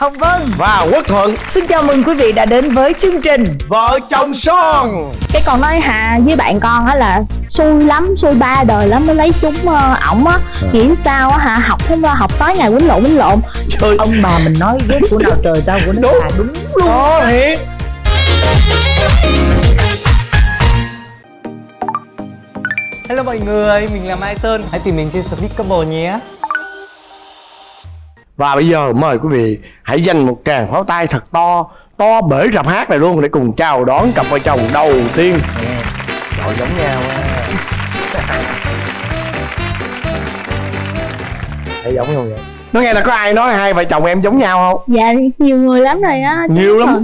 Hồng Vân và Quốc Thuận. xin chào mừng quý vị đã đến với chương trình Vợ chồng son. Cái con nói Hà với bạn con á là xui lắm, xui ba đời lắm mới lấy chúng ổng á. Nghĩ sao á Hà, học không lo, học tối ngày quýnh lộn. Trời, ông bà mình nói ghét của nào trời tao của nó Đúng. đúng luôn. Có thiệt. Hello mọi người, mình là Mai Sơn. Hãy tìm mình trên Sweet Couple nhé. Và bây giờ mời quý vị hãy dành một tràng pháo tay thật to bể rạp hát này luôn để cùng chào đón cặp vợ chồng đầu tiên. Trời, giống nhau á. Thấy giống không vậy? Nói nghe là có ai nói hai vợ chồng em giống nhau không? Dạ nhiều người lắm rồi á. Nhiều lắm.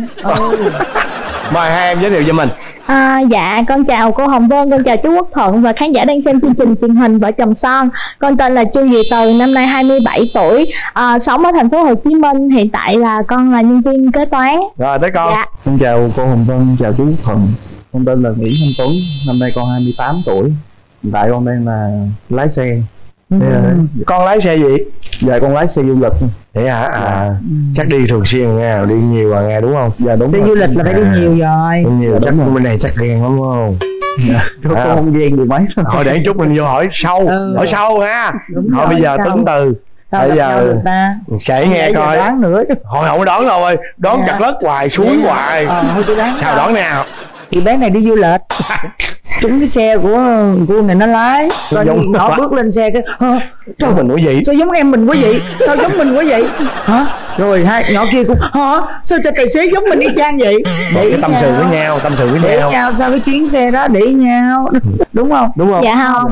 Mời hai em giới thiệu cho mình. Dạ con chào cô Hồng Vân, con chào chú Quốc Thuận và khán giả đang xem chương trình truyền hình Vợ chồng son. Con tên là Chu Duy Từ, năm nay 27 tuổi, sống ở thành phố Hồ Chí Minh. Hiện tại là con là nhân viên kế toán. Rồi tới con. Dạ. Con chào cô Hồng Vân, chào chú Quốc Thuận. Con tên là Nguyễn Thanh Tuấn, năm nay con 28 tuổi. Hiện tại con đang là lái xe. Con lái xe gì? Dạ con lái xe du lịch. Thế hả? Chắc đi thường xuyên nha, đi nhiều à nghe đúng không? Dạ đúng Xe rồi. du lịch là phải đi nhiều rồi. Đi nhiều, Dạ, chắc đúng rồi. bên này chắc ghen lắm đúng không? Con không ghen gì mấy. Thôi để chút mình vô hỏi sâu, hỏi sâu ha. Đúng Thôi rồi, bây giờ sao? tính từ. Sao Bây gặp giờ nhau được ta? kể nghe Để giờ coi. đoán nữa. Thôi không có đón đâu ơi, đón Dạ. chặt lất hoài, suối hoài. Thôi tôi đoán Sao đón nào? thì bé này đi du lịch trúng cái xe của này nó lái rồi Giống nó quá. bước lên xe cái Trời mình nói gì? sao giống em mình quá vậy, sao giống mình quá vậy hả, rồi hai nhỏ kia cũng hả, sao cho tài xế giống mình y chang vậy. Để tâm sự với nhau, tâm sự với để nhau. nhau sao cái chuyến xe đó để nhau đúng không? Đúng không? Dạ không.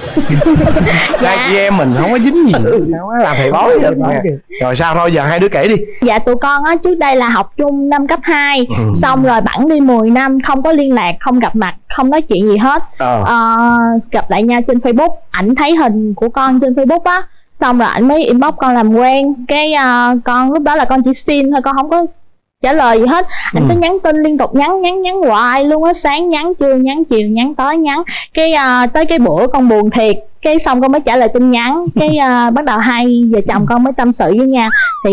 Hai chị em mình không có dính gì, không có làm thầy bói được nha. Rồi sao thôi giờ hai đứa kể đi. Dạ tụi con á trước đây là học chung năm cấp 2, xong rồi bẵng đi 10 năm không có liên lạc, không gặp mặt, không nói chuyện gì hết. Gặp lại nhau trên Facebook, ảnh thấy hình của con trên Facebook á, xong rồi ảnh mới inbox con làm quen. Cái con lúc đó là con chỉ xin thôi, con không có trả lời gì hết. Ảnh cứ nhắn tin liên tục, nhắn hoài luôn á, sáng nhắn, trưa nhắn, chiều nhắn, tối nhắn. Cái tới cái bữa con buồn thiệt, cái xong con mới trả lời tin nhắn. Cái bắt đầu hai vợ chồng con mới tâm sự với nhau, thì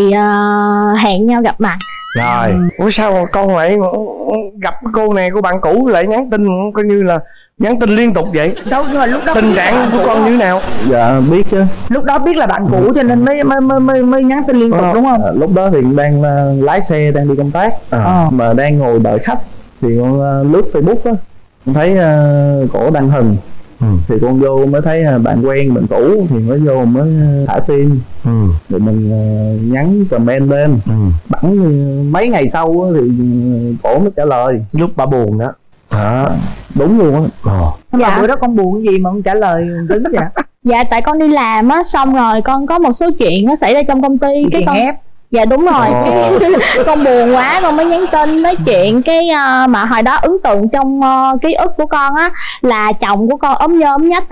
hẹn nhau gặp mặt. Rồi, ủa sao con lại gặp cô này, cô bạn cũ lại nhắn tin coi như là nhắn tin liên tục vậy? Đâu nhưng mà lúc đó Tình trạng của con như thế nào? Dạ biết chứ. lúc đó biết là bạn cũ cho nên mới nhắn tin liên tục đúng không? Lúc đó thì đang lái xe, đang đi công tác. Mà đang ngồi đợi khách thì con lướt Facebook á, con thấy cổ đăng hình. Thì con vô mới thấy bạn quen, bạn cũ thì mới vô mới thả tim. Rồi mình nhắn comment lên. Bẵng mấy ngày sau á, thì cổ mới trả lời. Lúc bà buồn đó. Đúng luôn á. Sao mà bữa đó con buồn gì mà con trả lời cứng vậy? Dạ tại con đi làm á, xong rồi con có một số chuyện nó xảy ra trong công ty, cái con ép. dạ đúng rồi. Cái con buồn quá con mới nhắn tin nói chuyện. Cái mà hồi đó ấn tượng trong ký ức của con á là chồng của con ốm nhôm nhách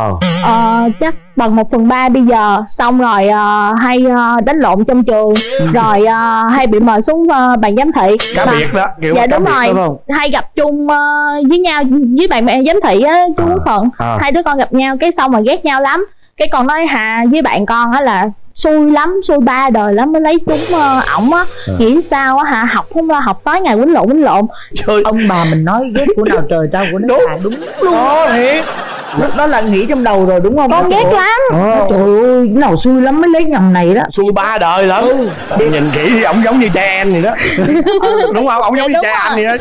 chắc bằng 1/3 bây giờ. Xong rồi hay đánh lộn trong trường, rồi hay bị mời xuống bàn giám thị. Cá biệt đó, kiểu dạ cá đúng biệt rồi, đúng không? hay gặp chung với nhau với bạn bè giám thị á chú Quốc Thuận. Hai đứa con gặp nhau cái xong mà ghét nhau lắm. Cái con nói Hà với bạn con á là xui lắm, xui ba đời lắm mới lấy chúng ổng á. Nghĩ sao á Hà, học không lo, học tối ngày quýnh lộn. Trời, Ông bà mình nói ghét của nào trời tao của nó đúng luôn. có thiệt. Lúc đó là nghĩ trong đầu rồi đúng không? Con ghét lắm. Trời ơi, cái nào xui lắm mới lấy nhầm này đó. Xui ba đời lắm. Nhìn kỹ thì ổng giống như cha em vậy đó. Đúng không? Ổng giống như cha anh vậy đó.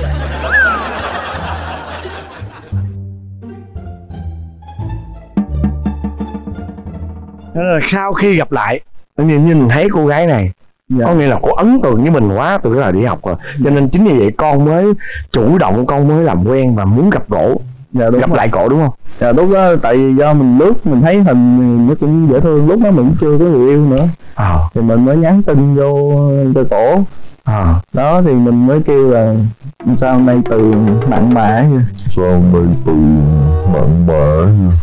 Thế là sau khi gặp lại, nhìn thấy cô gái này, có nghĩa là cô ấn tượng với mình quá từ cái thời đi học rồi, cho nên chính vì vậy con mới chủ động, con mới làm quen và muốn gặp cổ. Gặp lại cổ đúng không? Dạ lúc đó tại vì do mình lướt mình thấy hình nó cũng dễ thương, lúc đó mình cũng chưa có người yêu nữa. Thì mình mới nhắn tin vô cho cổ. Đó thì mình mới kêu là sao hôm nay từ mặn mà vậy? Sao hôm nay từ mặn mà vậy?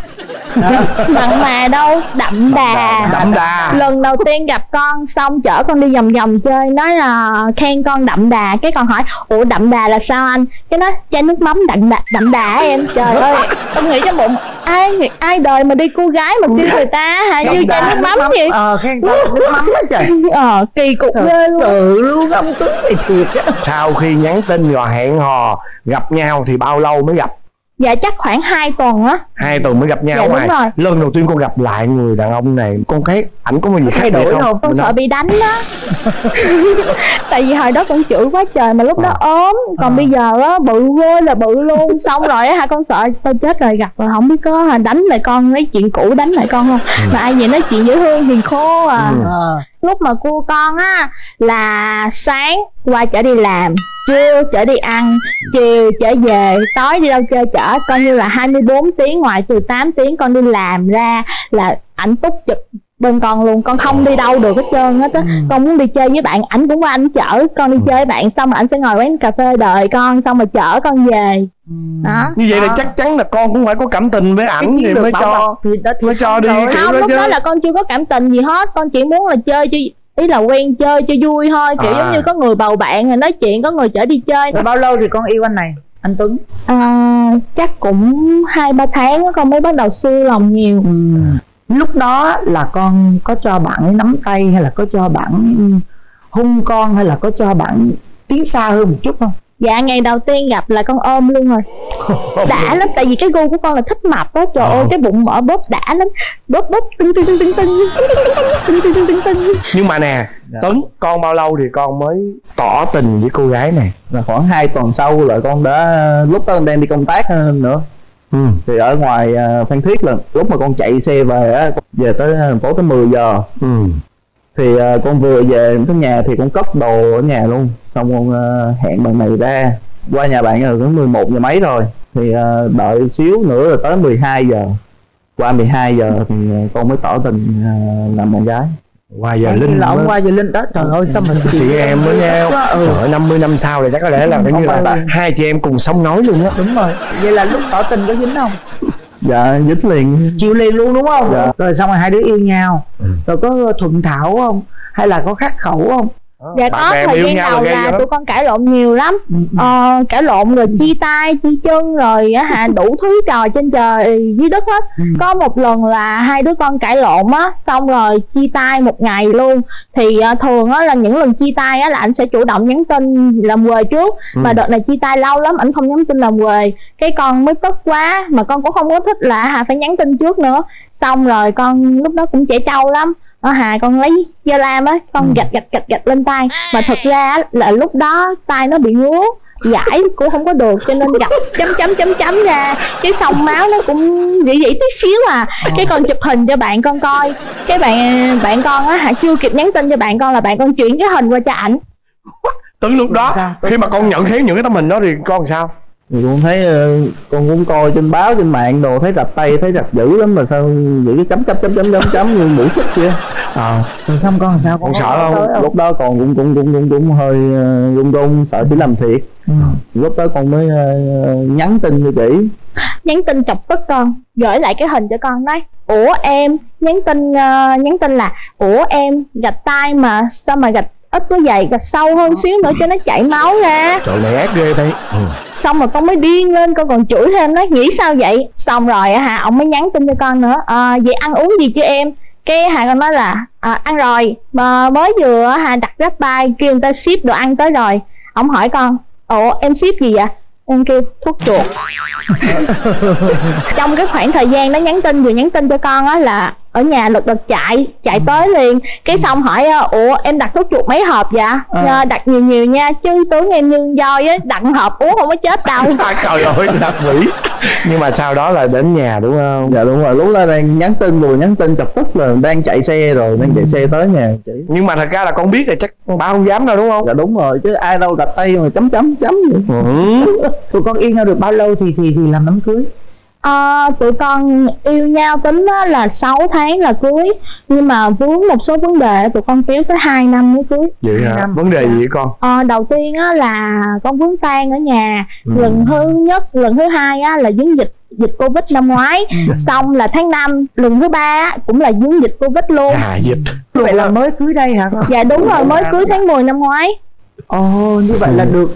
Mặn mà đâu, đậm đà. Đậm đà. Lần đầu tiên gặp con xong chở con đi vòng vòng chơi, nói là khen con đậm đà. Cái con hỏi ủa đậm đà là sao anh? Cái nói chai nước mắm đậm đà em. Trời ơi, tôi nghĩ trong bụng ai đời mà đi cô gái mà kêu người ta hả như chai nước mắm vậy. Khen con nước mắm đó trời. Kỳ cục ghê luôn. Sự luôn, ông Tuấn thì thiệt á. Sau khi nhắn tin rồi hẹn hò gặp nhau thì bao lâu mới gặp? Dạ chắc khoảng 2 tuần á. 2 tuần mới gặp nhau. Dạ đúng rồi. Lần đầu tiên con gặp lại người đàn ông này, con thấy ảnh có một gì khác đổi không? Con sợ bị đánh đó. Tại vì hồi đó con chửi quá trời mà lúc đó ốm. Còn bây giờ á bự ơi là bự luôn. Xong rồi á con sợ tôi chết rồi, gặp rồi không biết có đánh lại con, lấy chuyện cũ đánh lại con không. Mà ai vậy nói chuyện dễ thương hiền khô à. Lúc mà cua con á là sáng qua chở đi làm, trưa chở đi ăn, chiều chở về, tối đi đâu chơi chở. Coi như là 24 tiếng, ngoài từ 8 tiếng con đi làm ra là ảnh túc trực bên con luôn. Con không đi đâu được hết trơn hết á. Con muốn đi chơi với bạn, ảnh cũng qua ảnh chở con đi chơi với bạn, xong rồi ảnh sẽ ngồi quán cà phê đợi con, xong rồi chở con về. Đó. Như vậy là chắc chắn là con cũng phải có cảm tình với ảnh thì mới cho đi không, lúc đó là con chưa có cảm tình gì hết. Con chỉ muốn là chơi cho, ý là quen chơi cho vui thôi, kiểu giống như có người bầu bạn rồi nói chuyện, có người chở đi chơi. Rồi bao lâu thì con yêu anh này, anh Tuấn? Chắc cũng 2-3 tháng con mới bắt đầu xưa lòng nhiều. Lúc đó là con có cho bạn ấy nắm tay, hay là có cho bạn hung con, hay là có cho bạn tiến xa hơn một chút không? Dạ ngày đầu tiên gặp là con ôm luôn rồi. Đã lắm, tại vì cái gu của con là thích mập á. Trời ơi cái bụng mỡ bóp đã lắm. Bóp tưng. Nhưng mà nè Tuấn, con bao lâu thì con mới tỏ tình với cô gái này? Là khoảng 2 tuần sau là con đã, lúc đó con đang đi công tác nữa. Thì ở ngoài Phan Thiết là lúc mà con chạy xe về á, về tới thành phố tới 10 giờ. Thì con vừa về tới nhà thì con cất đồ ở nhà luôn. Xong con hẹn bạn này ra qua nhà bạn là tới 11 giờ mấy rồi. Thì đợi xíu nữa là tới 12 giờ. Qua 12 giờ thì con mới tỏ tình làm bạn gái. Qua giờ Linh là ông qua giờ Linh đó. Trời ơi sao mình chị em với nhau. Ở 50 năm sau thì chắc có lẽ là coi như là hai chị em cùng sống nói luôn á. Đúng rồi. Vậy là lúc tỏ tình có dính không? Dạ dính liền. Chịu liền luôn đúng không? Dạ. Rồi xong rồi hai đứa yêu nhau. Rồi có thuận thảo không? Hay là có khắc khẩu không? Dạ có, thời gian đầu là tụi con cãi lộn nhiều lắm. Cãi lộn rồi chia tay, chia chân rồi đủ thứ trò trên trời dưới đất hết. Có một lần là hai đứa con cãi lộn á, xong rồi chia tay một ngày luôn. Thì thường á là những lần chia tay á là anh sẽ chủ động nhắn tin làm quê trước. Mà đợt này chia tay lâu lắm anh không nhắn tin làm quê. Cái con mới tức quá, mà con cũng không có thích là phải nhắn tin trước nữa. Xong rồi con lúc đó cũng trẻ trâu lắm. Con lấy dao lam á, con gạch lên tay. Mà thật ra là lúc đó tay nó bị ngứa, gãi cũng không có được, cho nên gạch chấm ra. Cái xong máu nó cũng dị tí xíu à. Cái con chụp hình cho bạn con coi. Cái bạn con á chưa kịp nhắn tin cho bạn con là bạn con chuyển cái hình qua cho ảnh. Tuấn lúc đó khi mà con nhận thấy những cái tấm hình đó thì con sao? Thì con thấy con cũng coi trên báo trên mạng đồ, thấy rạch tay, thấy rạch dữ lắm, mà sao những cái chấm như mũi chích kia. Rồi xong con sao? Con sợ không? Lúc đó còn cũng hơi run, sợ chỉ làm thiệt. Lúc đó con mới nhắn tin cho chị, nhắn tin chọc tức con, gửi lại cái hình cho con, nói ủa em nhắn tin là ủa em gạch tay mà sao mà gạch ít quá vậy, gạch sâu hơn xíu nữa cho nó chảy máu ra. Trời này ác ghê đây. Xong rồi con mới điên lên, con còn chửi thêm, nói nghĩ sao vậy. Xong rồi ông mới nhắn tin cho con nữa, vậy ăn uống gì chưa em? Cái con nói là ăn rồi, mà mới vừa đặt GrabBuy kêu người ta ship đồ ăn tới rồi. Ông hỏi con ủa em ship gì vậy? Em kêu thuốc chuột. Trong cái khoảng thời gian đó vừa nhắn tin cho con á là ở nhà lật đật chạy tới liền. Cái xong hỏi ủa em đặt thuốc chuột mấy hộp vậy? Đặt nhiều nha, chứ tướng em như voi á, đặt hộp uống không có chết đâu. Trời ơi đặt quỷ. Nhưng mà sau đó là đến nhà đúng không? Dạ đúng rồi, lúc đó đang nhắn tin chọc tức là đang chạy xe rồi, đang chạy xe tới nhà chị. Nhưng mà thật ra là con biết là chắc ba không dám đâu đúng không? Dạ đúng rồi, chứ ai đâu đặt tay mà chấm vậy. Tụi con yêu nhau được bao lâu thì làm đám cưới? Tụi con yêu nhau tính là 6 tháng là cưới, nhưng mà vướng một số vấn đề tụi con kéo tới 2 năm mới cưới. Vậy hả? Vấn đề gì vậy con? Đầu tiên là con vướng tang ở nhà. Lần thứ nhất, lần thứ hai là vướng dịch Covid năm ngoái. Xong là tháng 5 lần thứ 3 cũng là vướng dịch Covid luôn. Dịch. Vậy là mới cưới đây hả con? Dạ đúng rồi, mới cưới tháng 10 năm ngoái. Như vậy là được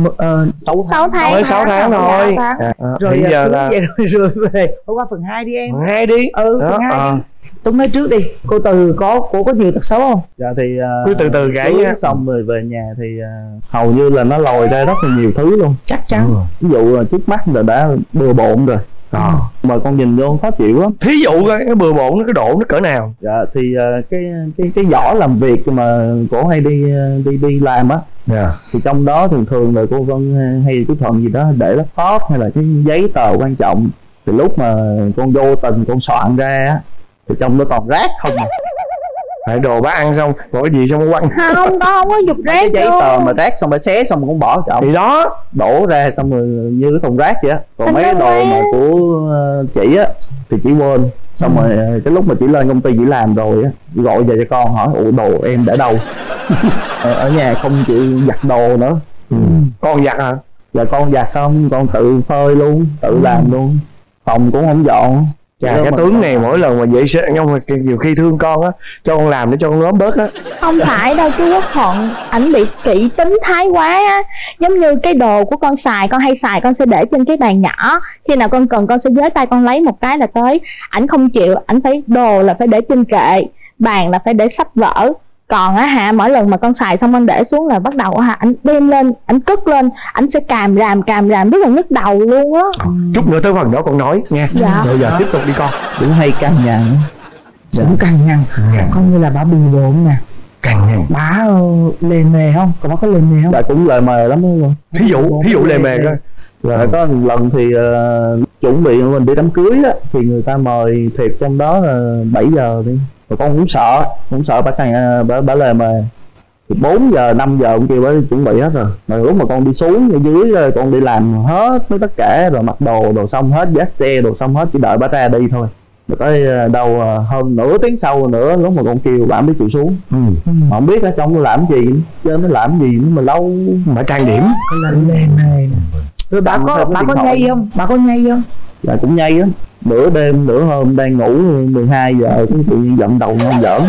6 tháng. Mới 6 tháng thôi. Rồi giờ là rồi về qua phần 2 đi em. Phần 2 đi. Phần 2. Tuấn nói trước đi. Cô Từ cô có nhiều tật xấu không? Dạ thì cứ từ từ gãy nha. Xong rồi về nhà thì hầu như là nó lòi ra rất là nhiều thứ luôn. Chắc chắn. Ví dụ trước mắt là đã bừa bộn rồi. Mà con nhìn vô khó chịu lắm. Thí dụ coi cái bừa bộn nó cái độ nó cỡ nào? Dạ thì cái giỏ làm việc mà cổ hay đi làm á. Thì trong đó thường thường là cô Vân hay cái phần gì đó để laptop hay là cái giấy tờ quan trọng, thì lúc mà con vô tình con soạn ra á thì trong đó toàn rác không à. Phải đồ bác ăn xong rồi cái gì xong quăng. Con không có dục rác. Cái giấy tờ mà rác xong phải xé xong cũng bỏ trọng thì đó đổ ra xong rồi như cái thùng rác vậy á. Còn mấy cái đồ mà của chị á thì chị quên. Xong rồi cái lúc mà chị lên công ty chị làm rồi á, chị gọi về cho con hỏi ủa đồ em để đâu. Ở nhà không chịu giặt đồ nữa. Con giặt hả? Dạ con giặt không, con tự phơi luôn, tự làm luôn, phòng cũng không dọn. Cái tướng này mỗi lần mà vậy sẽ nhưng nhiều khi thương con á, cho con làm để cho con lớn bớt á. Không phải đâu chú Quốc Thuận, ảnh bị kỹ tính thái quá á. Giống như cái đồ của con xài, con hay xài con sẽ để trên cái bàn nhỏ, khi nào con cần con sẽ với tay con lấy một cái là tới. Ảnh không chịu, ảnh phải đồ là phải để trên kệ, bàn là phải để sách vở. Còn mỗi lần mà con xài xong con để xuống là bắt đầu ảnh đem lên, ảnh cất lên, ảnh sẽ càm ràm rất là nhức đầu luôn á. Chút nữa tới phần đó con nói nha. Bây giờ tiếp tục đi con. Cũng hay căng nhằn. Cũng căng nhằn. Không như là bà bừa bộn nè. Căng nhằn. Bà lề mề không? Còn bà có lề mề không? Bà cũng lề mề lắm luôn. Thí dụ lề mề coi. Rồi có một lần thì chuẩn bị mình đi đám cưới á, thì người ta mời thiệp trong đó là 7 giờ đi. Rồi con cũng sợ bà lề mề. Thì 4 giờ 5 giờ cũng kêu bà chuẩn bị hết rồi. Rồi lúc mà con đi xuống ở dưới rồi con đi làm hết với tất cả rồi, mặc đồ xong hết, dắt xe đồ xong hết, chỉ đợi bà ra đi thôi. Rồi tới đâu hơn nửa tiếng sau nữa lúc mà con kêu bà mới chịu xuống. Mà không biết ở trong nó làm gì, trên nó làm gì nữa mà lâu mà trang điểm. Lề mề. Rồi bà có nhây không? Bà có nhây không? Dạ cũng nhây á. Nửa đêm nửa hôm đang ngủ 12 giờ cũng tự nhiên giận đầu ngon giỡn.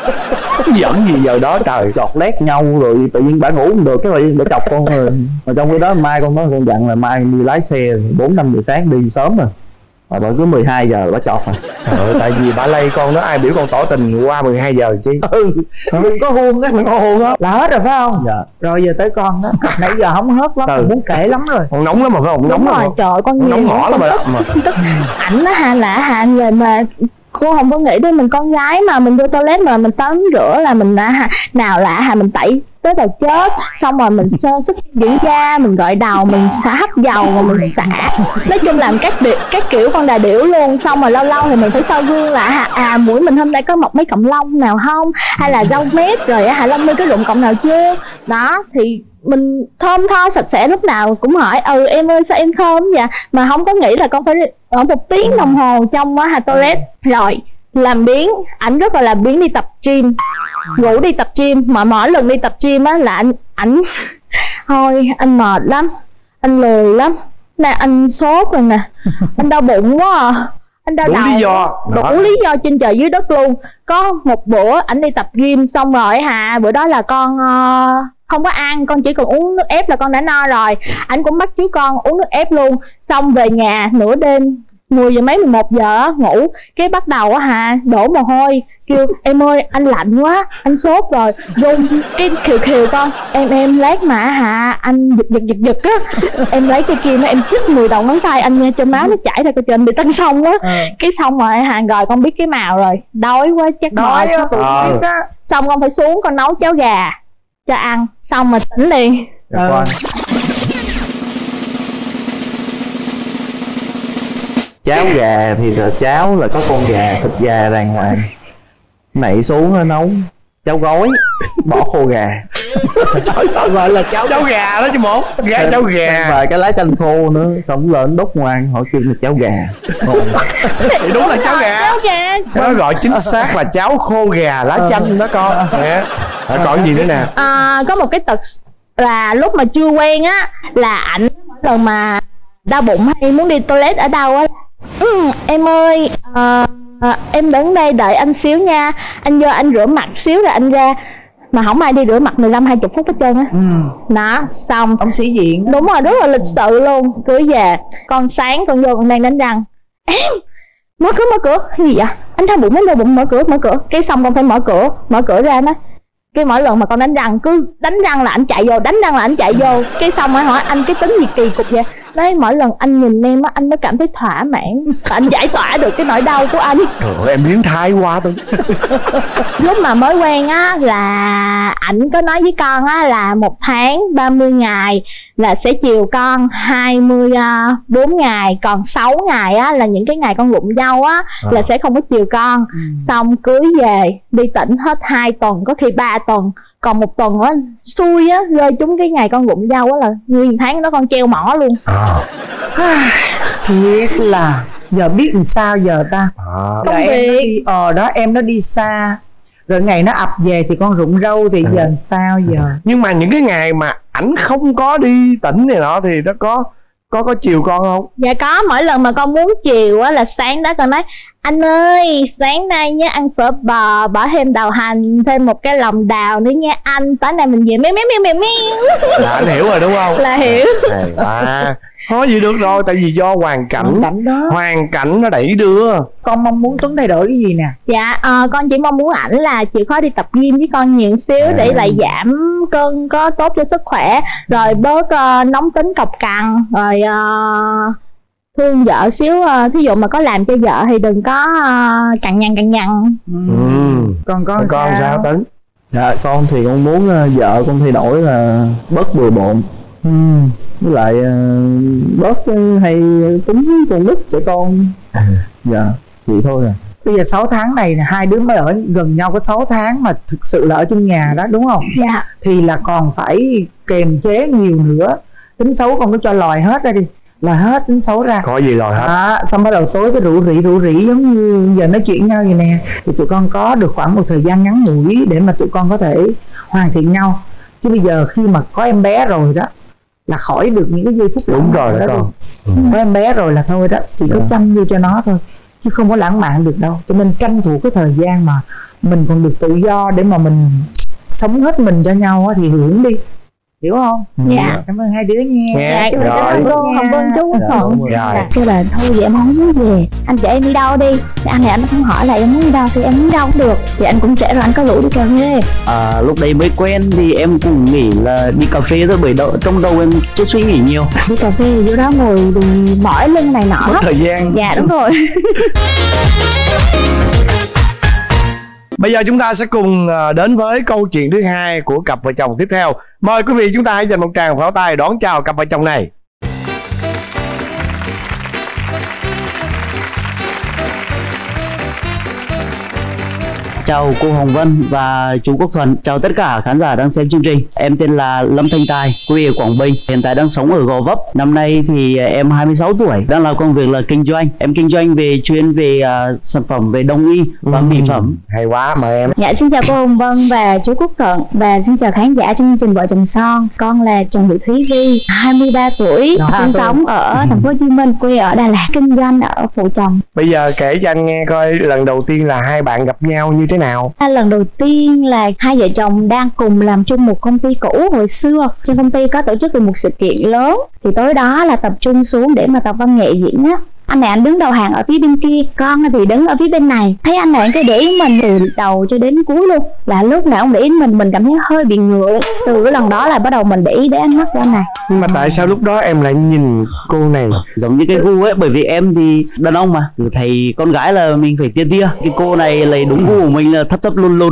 Giỡn gì giờ đó trời, giọt lét nhau rồi tự nhiên bà ngủ không được cái vậy để chọc con rồi. Mà trong cái đó mai con nói con dặn là mai đi lái xe 4-5 giờ sáng đi sớm rồi. Bà cứ 12 giờ bà chọc rồi. Tại vì bà lay con đó, ai biểu con tỏ tình qua 12 giờ chi. Đừng có hôn á, đừng có hôn đó. Là hết rồi phải không? Dạ. Rồi giờ tới con đó. Nãy giờ hóng hớt lắm, muốn kể lắm rồi. Con nóng lắm mà phải không? Nóng rồi, trời con nhiều nóng mỏ lắm rồi đó. Tức ảnh là mà cô không có nghĩ đến mình con gái mà mình vô toilet mà mình tắm rửa là mình nào lạ mình tẩy tới đầu chết, xong rồi mình sơ sức dưỡng da, mình gội đầu, mình xả hấp dầu mà mình xả, nói chung làm các kiểu con đà điểu luôn. Xong rồi lâu lâu thì mình phải soi gương là mũi mình hôm nay có mọc mấy cọng lông nào không, hay là râu mép rồi lông mi có rụng cọng nào chưa đó, thì mình thơm tho sạch sẽ, lúc nào cũng hỏi em ơi sao em thơm vậy, mà không có nghĩ là con phải ở 1 tiếng đồng hồ trong toilet. Rồi làm biếng, ảnh rất là làm biếng đi tập gym, ngủ đi tập gym, mà mỗi lần đi tập gym là ảnh thôi anh mệt lắm, anh lười lắm nè, anh sốt rồi nè, anh đau bụng quá anh đau đầu, đủ lý do trên trời dưới đất luôn. Có một bữa ảnh đi tập gym xong rồi bữa đó là con không có ăn, con chỉ cần uống nước ép là con đã no rồi. Ảnh cũng bắt chước con uống nước ép luôn. Xong về nhà nửa đêm 10 giờ mấy 11 giờ ngủ, cái bắt đầu đổ mồ hôi, kêu em ơi anh lạnh quá, anh sốt rồi, run cái khều con em lát mà anh giật á, em lấy cái kia nó em chích 10 đầu ngón tay anh nha, cho máu nó chảy ra coi trên bị tăng sông á. Cái xong rồi rồi con biết cái màu rồi, đói quá chắc đói á. Xong con phải xuống con nấu cháo gà cho ăn, xong mà tỉnh liền. Cháo gà thì cháo là có con gà, thịt gà đàng hoàng, nảy xuống nấu cháo gói, bỏ khô gà, gọi là cháo gà đó chứ một cháo gà và cái lá chanh khô nữa, xong lên đốt ngoan họ kêu là cháo gà. Thì đúng là cháo gà. Nó gọi chính xác là cháo khô gà lá chanh đó con. Còn gì nữa nè? Có một cái tật là lúc mà chưa quen á, là ảnh mỗi lần mà đau bụng hay muốn đi toilet ở đâu á, em ơi em đứng đây đợi anh xíu nha, anh vô anh rửa mặt xíu rồi anh ra. Mà không ai đi rửa mặt 15-20 phút hết trơn á. Đó, xong ông sĩ diện. Đúng rồi, rất là lịch sự luôn. Cứ về, con sáng con vô con đang đánh răng, em mở cửa cái gì vậy, anh đau bụng mở cửa. Cái xong con phải mở cửa ra đó. Cái mỗi lần mà con đánh răng, cứ đánh răng là anh chạy vô, cái xong rồi hỏi anh cái tính gì kỳ cục vậy. Đấy, mỗi lần anh nhìn em á, anh mới cảm thấy thỏa mãn, anh giải tỏa được cái nỗi đau của anh. Trời ơi, em biến thái quá tôi. Lúc mà mới quen á là ảnh có nói với con á là 1 tháng 30 ngày là sẽ chiều con 24 ngày, còn 6 ngày á là những cái ngày con rụng dâu á là sẽ không có chiều con. Xong cưới về đi tỉnh hết 2 tuần, có khi 3 tuần, còn 1 tuần á xui á rơi trúng cái ngày con rụng dâu á là nguyên tháng đó con treo mỏ luôn. Thiệt là giờ biết làm sao giờ ta. Công việc đó em nó đi xa rồi ngày nó ập về thì con rụng râu thì giờ làm sao giờ. Nhưng mà những cái ngày mà ảnh không có đi tỉnh này nọ thì nó có chiều con không? Dạ có, mỗi lần mà con muốn chiều á là sáng đó con nói anh ơi sáng nay nhé ăn phở bò bỏ thêm đậu hành thêm một cái lòng đào nữa nha anh, tối nay mình về méo. Là anh hiểu rồi đúng không? Là hiểu. Thôi gì được rồi, tại vì do hoàn cảnh nó đẩy đưa. Con mong muốn Tuấn thay đổi cái gì nè? Dạ con chỉ mong muốn ảnh là chịu khó đi tập gym với con nhiều xíu để lại giảm cân có tốt cho sức khỏe, rồi bớt nóng tính cọc cằn, rồi thương vợ xíu, thí dụ mà có làm cho vợ thì đừng có cằn nhằn. Con sao Tuấn? Dạ con thì con muốn vợ con thay đổi là bớt bừa bộn, với lại bớt hay tính con nít trẻ con. Dạ vậy thôi à. Bây giờ 6 tháng này hai đứa mới ở gần nhau có 6 tháng mà thực sự là ở trong nhà đó đúng không? Dạ. Thì là còn phải kềm chế nhiều nữa. Tính xấu con cứ cho lòi hết ra đi, lòi hết tính xấu ra. Có gì lòi hết. Xong bắt đầu tối cái rủ rỉ giống như giờ nói chuyện nhau vậy nè, thì tụi con có được khoảng một thời gian ngắn ngủi để mà tụi con có thể hoàn thiện nhau. Chứ bây giờ khi mà có em bé rồi đó là khỏi được những cái giây phút. Đúng rồi đó con. Có em bé rồi là thôi đó, chỉ có chăm vô cho nó thôi chứ không có lãng mạn được đâu. Cho nên tranh thủ cái thời gian mà mình còn được tự do để mà mình sống hết mình cho nhau thì hưởng đi, hiểu không? Dạ. Cảm ơn hai đứa nha. Dạ, cảm ơn chú Thuận. Rồi. Bà thôi vậy em không muốn về, anh chở em đi đâu đi. Anh này anh không hỏi là em muốn đi đâu thì em muốn đi đâu cũng được, thì anh cũng trễ rồi anh có rủ đi cà phê. Lúc đấy mới quen thì em cũng nghĩ là đi cà phê thôi, bởi trong đầu em chưa suy nghĩ nhiều. Đi cà phê thì vô đó ngồi thì mỏi lưng này nọ. Mất thời gian. Dạ đúng rồi. Bây giờ chúng ta sẽ cùng đến với câu chuyện thứ hai của cặp vợ chồng tiếp theo. Mời quý vị chúng ta hãy dành một tràng pháo tay đón chào cặp vợ chồng này. Chào cô Hồng Vân và chú Quốc Thuận. Chào tất cả khán giả đang xem chương trình. Em tên là Lâm Thanh Tài, quê ở Quảng Bình. Hiện tại đang sống ở Gò Vấp. Năm nay thì em 26 tuổi. Đang làm công việc là kinh doanh. Em kinh doanh chuyên về sản phẩm về đông y và mỹ phẩm. Hay quá, mời em. Dạ xin chào cô Hồng Vân và chú Quốc Thuận, và xin chào khán giả trong chương trình Vợ Chồng Son. Con là Trần Thị Thúy Vi, 23 tuổi, sinh sống ở thành phố Hồ Chí Minh, quê ở Đà Lạt, kinh doanh ở phụ chồng. Bây giờ kể cho anh nghe coi lần đầu tiên là hai bạn gặp nhau như thế nào? Lần đầu tiên là hai vợ chồng đang cùng làm chung một công ty cũ hồi xưa. Trên công ty có tổ chức được một sự kiện lớn, thì tối đó là tập trung xuống để mà tập văn nghệ diễn á. Anh này anh đứng đầu hàng ở phía bên kia, con thì đứng ở phía bên này. Thấy anh này cái để ý mình từ đầu cho đến cuối luôn, là lúc nào cũng để ý mình cảm thấy hơi bị ngượng. Từ cái lần đó là bắt đầu mình để ý đến ánh mắt của anh này. Nhưng mà tại sao lúc đó em lại nhìn cô này giống như cái gu ấy? Bởi vì em thì đàn ông mà, thầy con gái là mình phải tia. Cái cô này lại đúng gu của mình là thấp lùn nữa.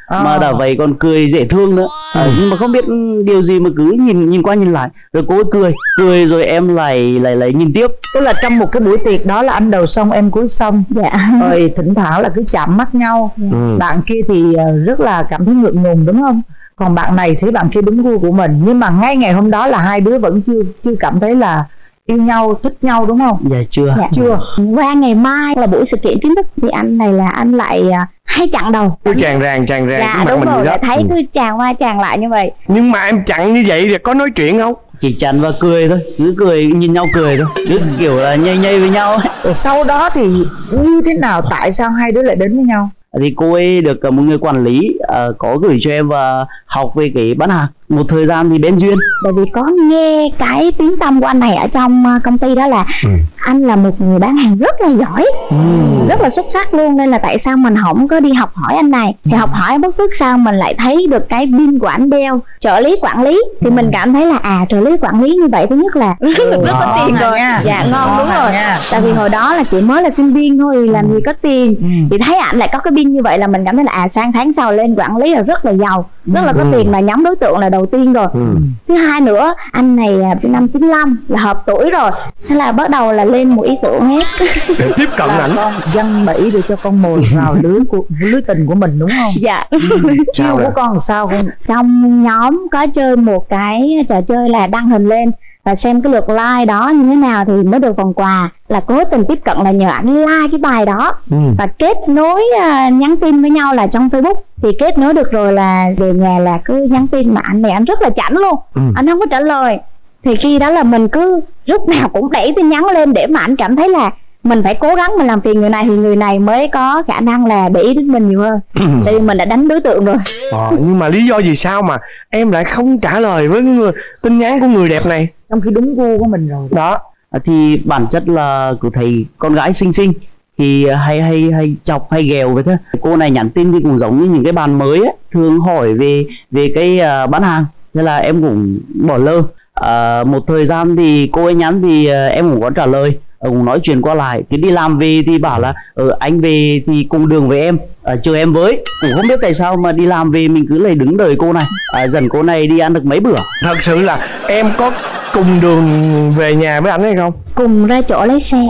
mà đã vậy còn cười dễ thương nữa. Nhưng mà không biết điều gì mà cứ nhìn qua nhìn lại rồi cô ấy cười rồi em lại nhìn tiếp. Tức là trong một cái buổi tiệc đó là anh đầu xong em cuối xong, rồi thỉnh thoảng là cứ chạm mắt nhau. Bạn kia thì rất là cảm thấy ngượng ngùng đúng không, còn bạn này thấy bạn kia đúng gu của mình, nhưng mà ngay ngày hôm đó là hai đứa vẫn chưa cảm thấy là yêu nhau, thích nhau đúng không? Dạ chưa. Qua ngày mai là buổi sự kiện chính thức thì anh này là anh lại hay chặn đầu. Cứ tràn ràng dạ đúng rồi, lại thấy cứ tràn qua tràn lại như vậy. Nhưng mà em chặn như vậy thì có nói chuyện không? Chỉ chặn và cười thôi, cứ cười nhìn nhau cười thôi, cứ kiểu là nhây với nhau. Rồi sau đó thì như thế nào, tại sao hai đứa lại đến với nhau? Thì cô ấy được một người quản lý có gửi cho em và học về cái bán hàng. Một thời gian thì bén duyên. Bởi vì có nghe cái tiếng tăm của anh này ở trong công ty đó là anh là một người bán hàng rất là giỏi, rất là xuất sắc luôn, nên là tại sao mình không có đi học hỏi anh này. Thì học hỏi bất phước sao mình lại thấy được cái pin của anh đeo trợ lý quản lý, thì mình cảm thấy là trợ lý quản lý như vậy thứ nhất là rất có tiền rồi. Dạ ngon, đúng rồi. Tại vì hồi đó là chị mới là sinh viên thôi, làm gì có tiền. Thì thấy anh lại có cái pin như vậy là mình cảm thấy là sang tháng sau lên quản lý là rất là giàu, rất là có tiền, là nhóm đối tượng là đầu tiên rồi. Thứ hai nữa, anh này sinh năm 95 là hợp tuổi rồi, thế là bắt đầu là lên một ý tưởng hết để tiếp cận ảnh, con dân bẫy để cho con mồi vào lưới tình của mình đúng không? Dạ. Chiêu của con sao con? Trong nhóm có chơi một cái trò chơi là đăng hình lên và xem cái lượt like đó như thế nào thì mới được phần quà. Là cố tình tiếp cận là nhờ ảnh like cái bài đó và kết nối nhắn tin với nhau là trong Facebook. Thì kết nối được rồi là về nhà là cứ nhắn tin, mà anh này anh rất là chảnh luôn, anh không có trả lời. Thì khi đó là mình cứ lúc nào cũng đẩy tin nhắn lên để mà anh cảm thấy là mình phải cố gắng mình làm phiền người này thì người này mới có khả năng là để ý đến mình nhiều hơn. Tại vì mình đã đánh đối tượng rồi. Nhưng mà lý do gì sao mà em lại không trả lời với tin nhắn của người đẹp này, trong khi đúng gu của mình rồi đó? Thì bản chất là cứ thấy con gái xinh xinh thì hay chọc hay ghèo vậy thôi. Cô này nhắn tin thì cũng giống như những cái bạn mới ấy, thường hỏi về cái bán hàng, thế là em cũng bỏ lơ. Một thời gian thì cô ấy nhắn thì em cũng có trả lời, cũng nói chuyện qua lại. Thì đi làm về thì bảo là anh về thì cùng đường với em, chờ em với. Cũng không biết tại sao mà đi làm về mình cứ lại đứng đợi cô này, dần cô này đi ăn được mấy bữa. Thật sự là em có cùng đường về nhà với anh hay không? Cùng ra chỗ lấy xe.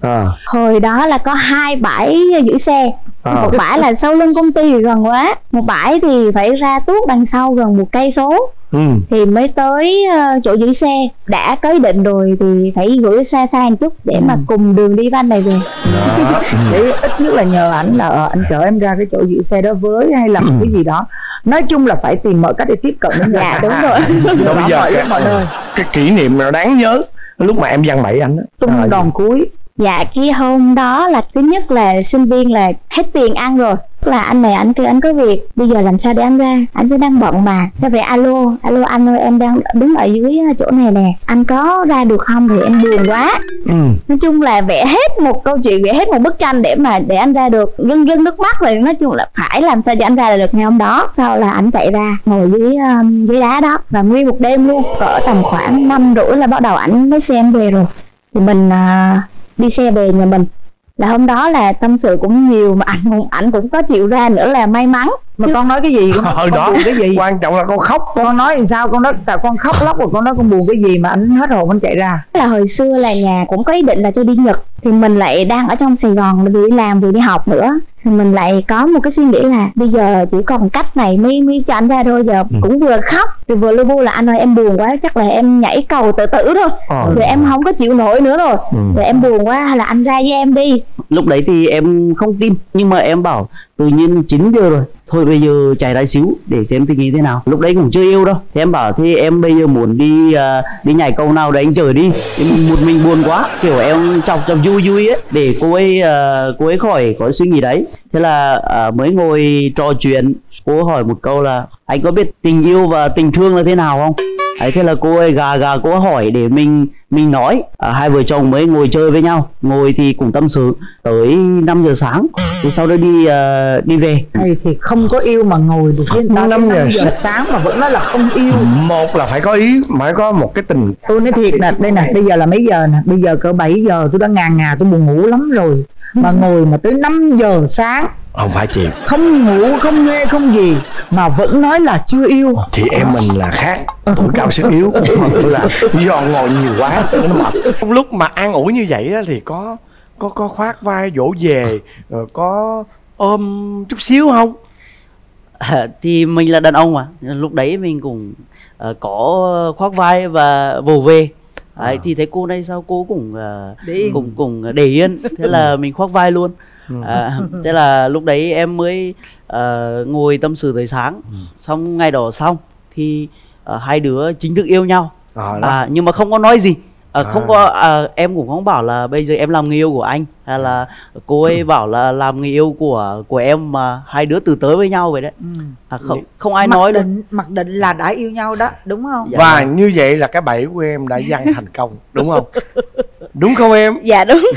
Hồi đó là có 2 bãi giữ xe. Một bãi là sau lưng công ty thì gần quá, một bãi thì phải ra tuốt đằng sau gần 1 cây số thì mới tới chỗ giữ xe. Đã có ý định rồi thì phải gửi xa xa một chút để mà cùng đường đi với anh này về. Để ít nhất là nhờ ảnh là anh chở em ra cái chỗ giữ xe đó với, hay là một cái gì đó. Nói chung là phải tìm mọi cách để tiếp cận đến người. Dạ đúng rồi. Bây giờ cái kỷ niệm nào đáng nhớ lúc mà em giăng bẫy anh đó, tung đòn cuối. Dạ cái hôm đó là thứ nhất là sinh viên là hết tiền ăn rồi, là anh này anh kêu anh có việc bây giờ làm sao để anh ra, anh cứ đang bận mà. Thế vậy alo anh ơi, em đang đứng ở dưới chỗ này nè, anh có ra được không, thì em buồn quá. Nói chung là vẽ hết một câu chuyện, vẽ hết một bức tranh để anh ra được, rưng nước mắt rồi. Nói chung là phải làm sao cho anh ra được ngày hôm đó. Sau là anh chạy ra ngồi dưới đá đó và nguyên một đêm luôn, cỡ tầm khoảng 5:30 là bắt đầu ảnh lấy xe em về rồi. Thì mình đi xe về nhà mình. Là hôm đó là tâm sự cũng nhiều mà ảnh cũng có chịu ra nữa là may mắn. Mà con nói cái gì? Con đó buồn cái gì? Quan trọng là con khóc. Con nói làm sao? Con nói tại con khóc lóc rồi, con nói con buồn cái gì mà ảnh hết hồn anh chạy ra? Là hồi xưa là nhà cũng có ý định là cho đi Nhật, thì mình lại đang ở trong Sài Gòn vừa đi làm vừa đi học nữa, thì mình lại có một cái suy nghĩ là bây giờ chỉ còn cách này mới cho anh ra thôi. Giờ cũng vừa khóc rồi vừa lu bu là anh ơi em buồn quá, chắc là em nhảy cầu tự tử thôi, rồi em không có chịu nổi nữa rồi, rồi em buồn quá, hay là anh ra với em đi. Lúc đấy thì em không tin, nhưng mà em bảo tự nhiên 9 giờ rồi, thôi bây giờ chạy ra xíu để xem tình hình thế nào. Lúc đấy cũng chưa yêu đâu, thì em bảo thì em bây giờ muốn đi nhảy cầu nào đấy anh chở đi, một mình buồn quá, kiểu em chọc vui ấy để cô ấy khỏi có suy nghĩ đấy. Thế là mới ngồi trò chuyện, cô hỏi một câu là anh có biết tình yêu và tình thương là thế nào không? Đấy, thế là cô ấy gà cô hỏi để mình nói. Hai vợ chồng mới ngồi chơi với nhau, ngồi thì cũng tâm sự tới 5 giờ sáng, thì sau đó đi về. Này thì không có yêu mà ngồi được với người ta 5 giờ sáng mà vẫn nói là không yêu. Một là phải có ý, phải có một cái tình. Tôi nói thiệt nè, đây nè, bây giờ là mấy giờ nè, bây giờ cỡ 7 giờ tôi đã ngà tôi buồn ngủ lắm rồi. mà ngồi mà tới 5 giờ sáng không phải chị, không ngủ không nghe không gì mà vẫn nói là chưa yêu. Chị em mình là khác, tuổi cao sức yếu, là do ngồi nhiều quá cho nó mệt. Lúc mà an ủi như vậy đó thì có khoác vai vỗ về rồi có ôm chút xíu không? Thì mình là đàn ông mà, lúc đấy mình cũng có khoác vai và vỗ về. Đấy, thì thấy cô đây sao cô cũng cũng để yên, thế là mình khoác vai luôn. Thế là lúc đấy em mới ngồi tâm sự tới sáng. Xong ngày đó xong thì hai đứa chính thức yêu nhau. Nhưng mà không có nói gì. Không có em cũng không bảo là bây giờ em làm người yêu của anh, hay là cô ấy bảo là làm người yêu của em, mà hai đứa từ tới với nhau vậy đấy. Không ai nói đâu. Mặc định là đã yêu nhau đó, đúng không? Dạ. Và như vậy là cái bẫy của em đã giăng thành công, đúng không? Đúng không em? Dạ đúng.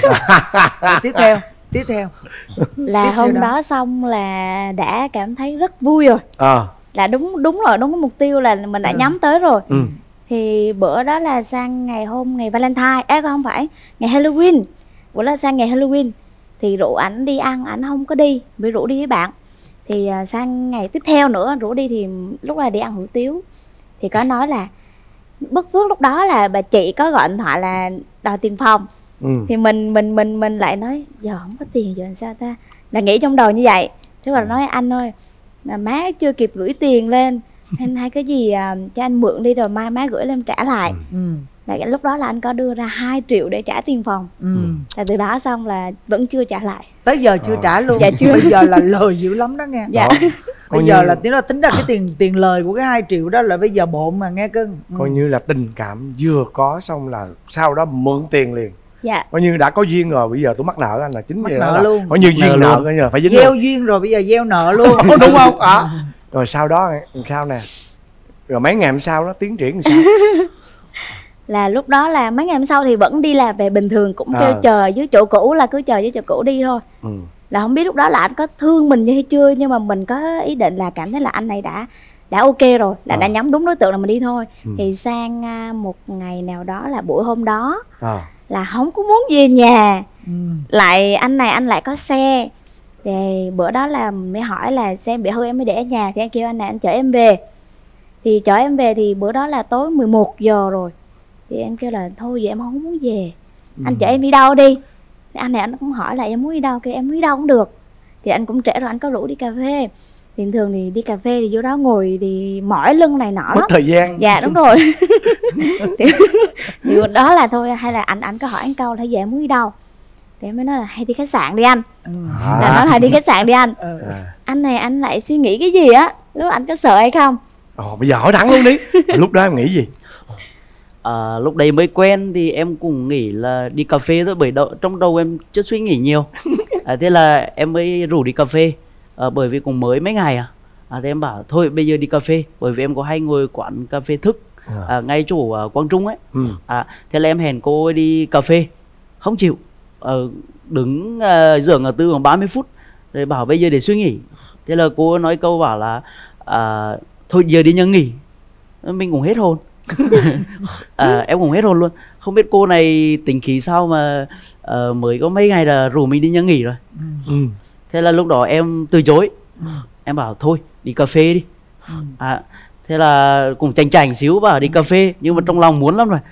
Tiếp theo là hôm đó xong là đã cảm thấy rất vui rồi. Là đúng rồi, đúng cái mục tiêu là mình đã nhắm tới rồi. Thì bữa đó là sang ngày Valentine, không phải, ngày Halloween. Bữa đó sang ngày Halloween thì rủ ảnh đi ăn, ảnh không có đi, bị rủ đi với bạn. Thì sang ngày tiếp theo nữa rủ đi thì lúc này đi ăn hủ tiếu. Thì có nói là bất phước lúc đó là bà chị có gọi điện thoại là đòi tiền phòng. Thì mình lại nói giờ không có tiền giờ làm sao ta, là nghĩ trong đầu như vậy. Thế mà nói anh ơi, là má chưa kịp gửi tiền lên, anh hay cái gì cho anh mượn đi rồi mai má gửi lên trả lại. Là lúc đó là anh có đưa ra 2 triệu để trả tiền phòng. Là từ đó xong là vẫn chưa trả lại. Tới giờ chưa trả luôn. Dạ chưa. Bây giờ là lời dữ lắm đó nghe. Dạ. Bây giờ là tính ra cái tiền lời của cái 2 triệu đó là bây giờ bộn mà nghe cưng. Coi như là tình cảm vừa có xong là sau đó mượn tiền liền. Dạ. Coi như đã có duyên rồi, bây giờ tôi mắc nợ anh là chính vậy đó. Nợ luôn. Coi như duyên nợ coi như phải dính gieo luôn. Duyên rồi bây giờ gieo nợ luôn. Đúng không? Rồi sau đó sao nè? Rồi mấy ngày hôm sau đó tiến triển làm sao? Là lúc đó là mấy ngày hôm sau thì vẫn đi làm về bình thường, cũng kêu chờ dưới chỗ cũ, là cứ chờ dưới chỗ cũ đi thôi. Là không biết lúc đó là anh có thương mình hay chưa, nhưng mà mình có ý định là cảm thấy là anh này đã ok rồi, là đã nhắm đúng đối tượng là mình đi thôi. Thì sang một ngày nào đó là buổi hôm đó là không có muốn về nhà. Lại anh này anh lại có xe. Thì bữa đó là mới hỏi là xe bị hư em mới để ở nhà, thì anh kêu anh này anh chở em về. Thì chở em về thì bữa đó là tối 11 giờ rồi. Thì em kêu là thôi vậy em không muốn về, anh chở em đi đâu đi. Thì anh này anh cũng hỏi là em muốn đi đâu, kêu em muốn đi đâu cũng được. Thì anh cũng trễ rồi, anh có rủ đi cà phê. Thì thường thì đi cà phê thì vô đó ngồi thì mỏi lưng này nọ lắm, mất thời gian. Dạ đúng rồi. thì đó là thôi, hay là anh có hỏi anh câu là về em muốn đi đâu. Thì em mới nói là hay đi khách sạn đi anh. Là nói hay đi khách sạn đi anh. Anh này anh lại suy nghĩ cái gì á, lúc anh có sợ hay không? Bây giờ hỏi thẳng luôn đi. Lúc đó em nghĩ gì? Lúc đấy mới quen thì em cũng nghĩ là đi cà phê thôi, bởi trong đầu em chưa suy nghĩ nhiều. Thế là em mới rủ đi cà phê, bởi vì cũng mới mấy ngày thế em bảo thôi bây giờ đi cà phê, bởi vì em có hay ngồi quán cà phê thức ngay chỗ Quang Trung ấy. Thế là em hẹn cô ấy đi cà phê, không chịu, đứng giữa ngã tư khoảng 30 phút rồi bảo bây giờ để suy nghĩ. Thế là cô nói câu bảo là thôi giờ đi nhà nghỉ. Mình cũng hết hồn. Em cũng hết hồn luôn, không biết cô này tính khí sao mà mới có mấy ngày là rủ mình đi nhà nghỉ rồi. Thế là lúc đó em từ chối. Em bảo thôi đi cà phê đi. Thế là cũng chảnh xíu bảo đi cà phê, nhưng mà trong lòng muốn lắm rồi.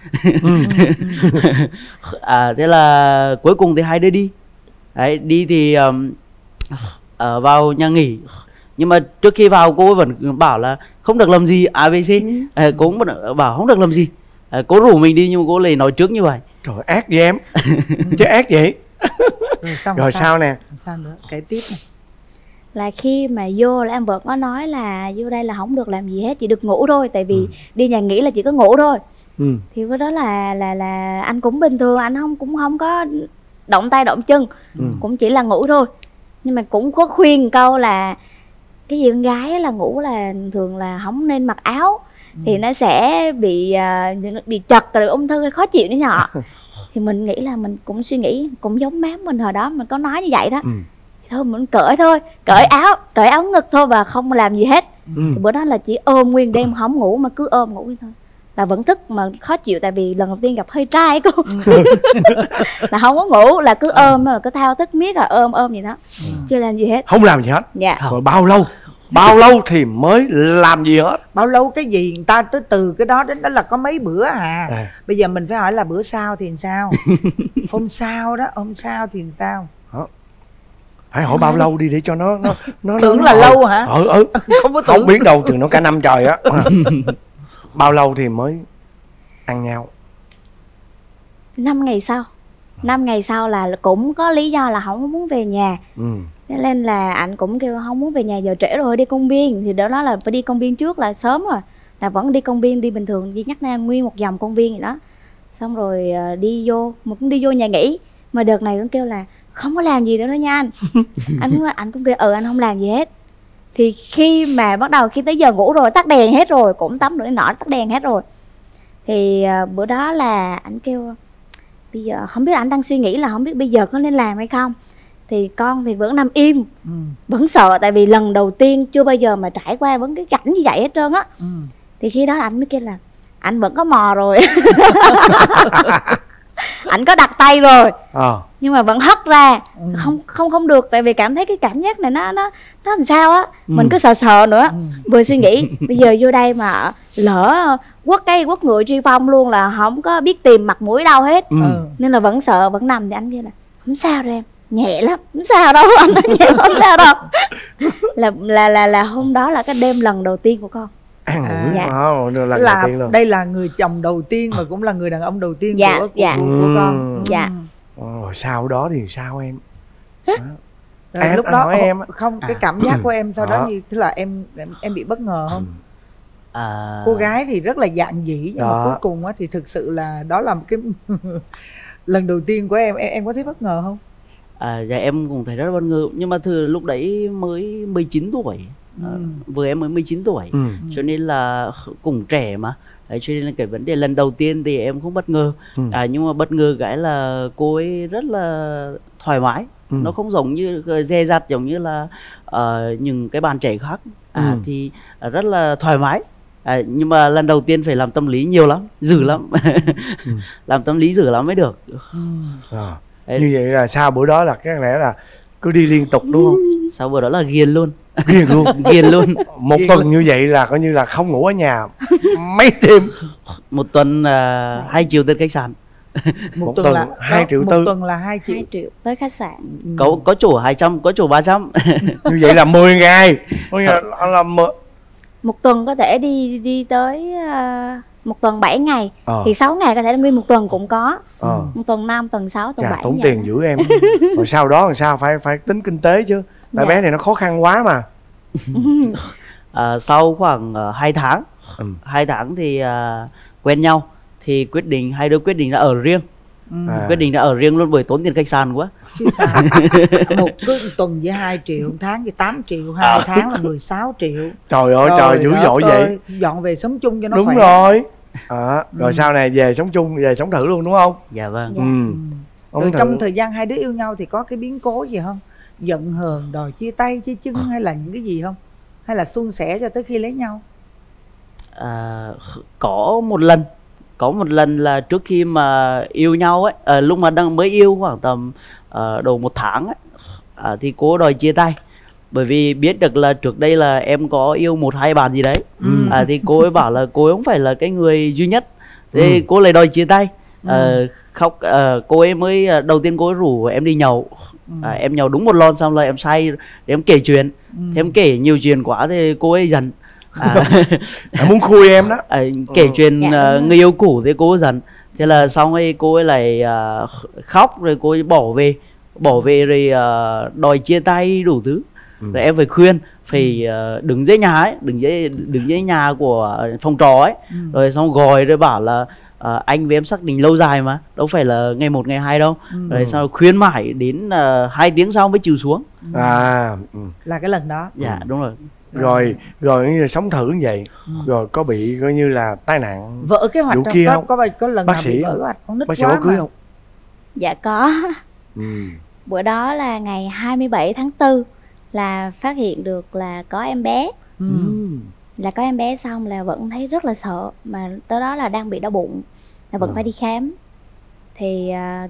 Thế là cuối cùng thì hai đứa đi. Đấy, đi thì vào nhà nghỉ. Nhưng mà trước khi vào cô ấy vẫn bảo là không được làm gì ABC. Cô cũng bảo không được làm gì. Cô rủ mình đi nhưng mà cô lại nói trước như vậy. Trời ác vậy em. Chứ ác vậy. Rồi sao nè? Sao nữa? Kể tiếp này. Là khi mà vô là em vẫn có nói là vô đây là không được làm gì hết, chỉ được ngủ thôi. Tại vì đi nhà nghỉ là chỉ có ngủ thôi. Thì với đó là anh cũng bình thường, anh cũng không có động tay động chân, cũng chỉ là ngủ thôi. Nhưng mà cũng có khuyên câu là cái gì con gái là ngủ là thường là không nên mặc áo, thì nó sẽ bị chật rồi ung thư khó chịu nữa nhọ. Thì mình nghĩ là mình cũng suy nghĩ cũng giống má mình hồi đó mình có nói như vậy đó. Thì thôi mình cởi thôi, cởi áo ngực thôi và không làm gì hết. Thì bữa đó là chỉ ôm nguyên đêm không ngủ mà cứ ôm ngủ thôi. là vẫn thức mà khó chịu, tại vì lần đầu tiên gặp hơi trai cô. Là không có ngủ, là cứ ôm, là cứ thao thức miết, là ôm vậy đó, chưa làm gì hết. Không làm gì hết. Dạ. Rồi bao lâu thì mới làm gì hết? Bao lâu cái gì, người ta từ cái đó đến đó là có mấy bữa Bây giờ mình phải hỏi là bữa sau thì sao? Hôm sau thì sao? Phải hỏi bao lâu đi để cho nó tưởng là lâu hả? Không có tưởng. Không biết đâu, chừng nó cả năm trời á. Bao lâu thì mới ăn nhau? 5 ngày sau. 5 ngày sau là cũng có lý do là không muốn về nhà. Thế nên là anh cũng kêu không muốn về nhà, giờ trễ rồi, đi công viên. Thì đó là phải đi công viên trước, là sớm rồi, là vẫn đi công viên, đi bình thường, đi nhắc ra nguyên một vòng công viên vậy đó. Xong rồi đi vô, mà cũng đi vô nhà nghỉ. Mà đợt này cũng kêu là không có làm gì nữa đó nha anh. Anh cũng kêu anh không làm gì hết. Thì khi mà bắt đầu, khi tới giờ ngủ rồi, tắt đèn hết rồi, cũng tắm rồi nọ, tắt đèn hết rồi. Thì bữa đó là anh kêu bây giờ không biết anh đang suy nghĩ là không biết bây giờ có nên làm hay không. Thì con thì vẫn nằm im, vẫn sợ, tại vì lần đầu tiên chưa bao giờ mà trải qua vẫn cái cảnh như vậy hết trơn á. Thì khi đó anh mới kêu là anh vẫn có mò rồi. Anh có đặt tay rồi, nhưng mà vẫn hất ra. Không được, tại vì cảm thấy cái cảm giác này nó làm sao á. Mình cứ sợ nữa. Vừa suy nghĩ bây giờ vô đây mà lỡ quất người truy phong luôn là không có biết tìm mặt mũi đâu hết. Nên là vẫn sợ, vẫn nằm. Thì anh kia là không sao đâu em, nhẹ lắm, không sao đâu. Anh nói nhẹ, không sao đâu. Là hôm đó là cái đêm lần đầu tiên của con. Đây là người chồng đầu tiên mà cũng là người đàn ông đầu tiên của con. Dạ. Rồi sau đó thì sao em? Rồi lúc đó em không, cái cảm giác của em sau đó như thế là em bị bất ngờ không? Cô gái thì rất là dạn dĩ, nhưng mà cuối cùng á thì thực sự là đó là một cái lần đầu tiên của em có thấy bất ngờ không? Dạ em cũng thấy rất bất ngờ, nhưng mà lúc đấy mới 19 tuổi. Vừa em mới 19 tuổi, cho nên là cũng trẻ mà. Đấy, cho nên là cái vấn đề lần đầu tiên thì em không bất ngờ. Nhưng mà bất ngờ cái là cô ấy rất là thoải mái. Nó không giống như dè dặt giống như là những cái bạn trẻ khác. Thì rất là thoải mái. Nhưng mà lần đầu tiên phải làm tâm lý nhiều lắm, dữ lắm. Làm tâm lý dữ lắm mới được. Như vậy là sau bữa đó là cái lẽ là cứ đi liên tục đúng không? Sau bữa đó là ghiền luôn. Ghiền luôn. Một tuần như vậy là coi như là không ngủ ở nhà mấy đêm. Một tuần 2 triệu tiền khách sạn. Một tuần là 2 triệu tư. Một tuần là 2 triệu tới khách sạn. Có chỗ 200, có chỗ 300. Như vậy là 10 ngày. Một tuần có thể đi tới một tuần 7 ngày. Thì 6 ngày có thể là nguyên một tuần cũng có. Một tuần 5, tuần 6, tuần 7. Tốn tiền dữ em. Rồi sau đó làm sao phải tính kinh tế chứ. Tại bé này nó khó khăn quá mà. Sau khoảng 2 tháng 2 tháng thì quen nhau. Thì hai đứa quyết định là ở riêng. Quyết định là ở riêng luôn bởi tốn tiền khách sạn quá. Chứ sao? Một tuần với 2 triệu, một tháng với 8 triệu, 2 tháng là 16 triệu. Trời ơi trời, dữ dội vậy. Dọn về sống chung cho nó đúng khỏe. Rồi. Rồi sau này về sống chung, về sống thử luôn đúng không? Dạ vâng. Rồi trong thời gian hai đứa yêu nhau thì có cái biến cố gì không? Giận hờn, đòi chia tay, chia chân hay là những cái gì không? Hay là suôn sẻ cho tới khi lấy nhau? Có một lần là trước khi mà yêu nhau ấy, lúc mà đang mới yêu khoảng tầm đầu 1 tháng ấy, thì cô đòi chia tay. Bởi vì biết được là trước đây là em có yêu 1-2 bạn gì đấy. Thì cô ấy bảo là cô ấy không phải là cái người duy nhất. Thì cô lại đòi chia tay. Khóc. Cô ấy mới đầu tiên cô ấy rủ em đi nhậu. Em nhậu đúng 1 lon xong rồi em say để em kể chuyện. Thế em kể nhiều chuyện quá thì cô ấy giận. Muốn khui em đó. Kể chuyện người yêu cũ thì cô ấy giận. Thế là xong rồi cô ấy lại khóc, rồi cô ấy bỏ về rồi đòi chia tay đủ thứ. Rồi em phải khuyên, phải đứng dưới nhà ấy, đứng dưới nhà của phòng trọ ấy. Rồi xong gọi rồi bảo là anh với em xác định lâu dài mà, đâu phải là ngày 1 ngày 2 đâu. Rồi sau khuyên mãi đến 2 tiếng sau mới chịu xuống. Là cái lần đó. Dạ đúng rồi. Rồi như là sống thử như vậy. Rồi có bị coi như là tai nạn vỡ kế hoạch kia không? Có lần bác sĩ nào bị vỡ hoạch con nít bác sĩ quá có cưới không? Dạ có. Bữa đó là ngày 27 tháng 4 là phát hiện được là có em bé. Là có em bé xong là vẫn thấy rất là sợ, mà tới đó là đang bị đau bụng, là vẫn phải đi khám. Thì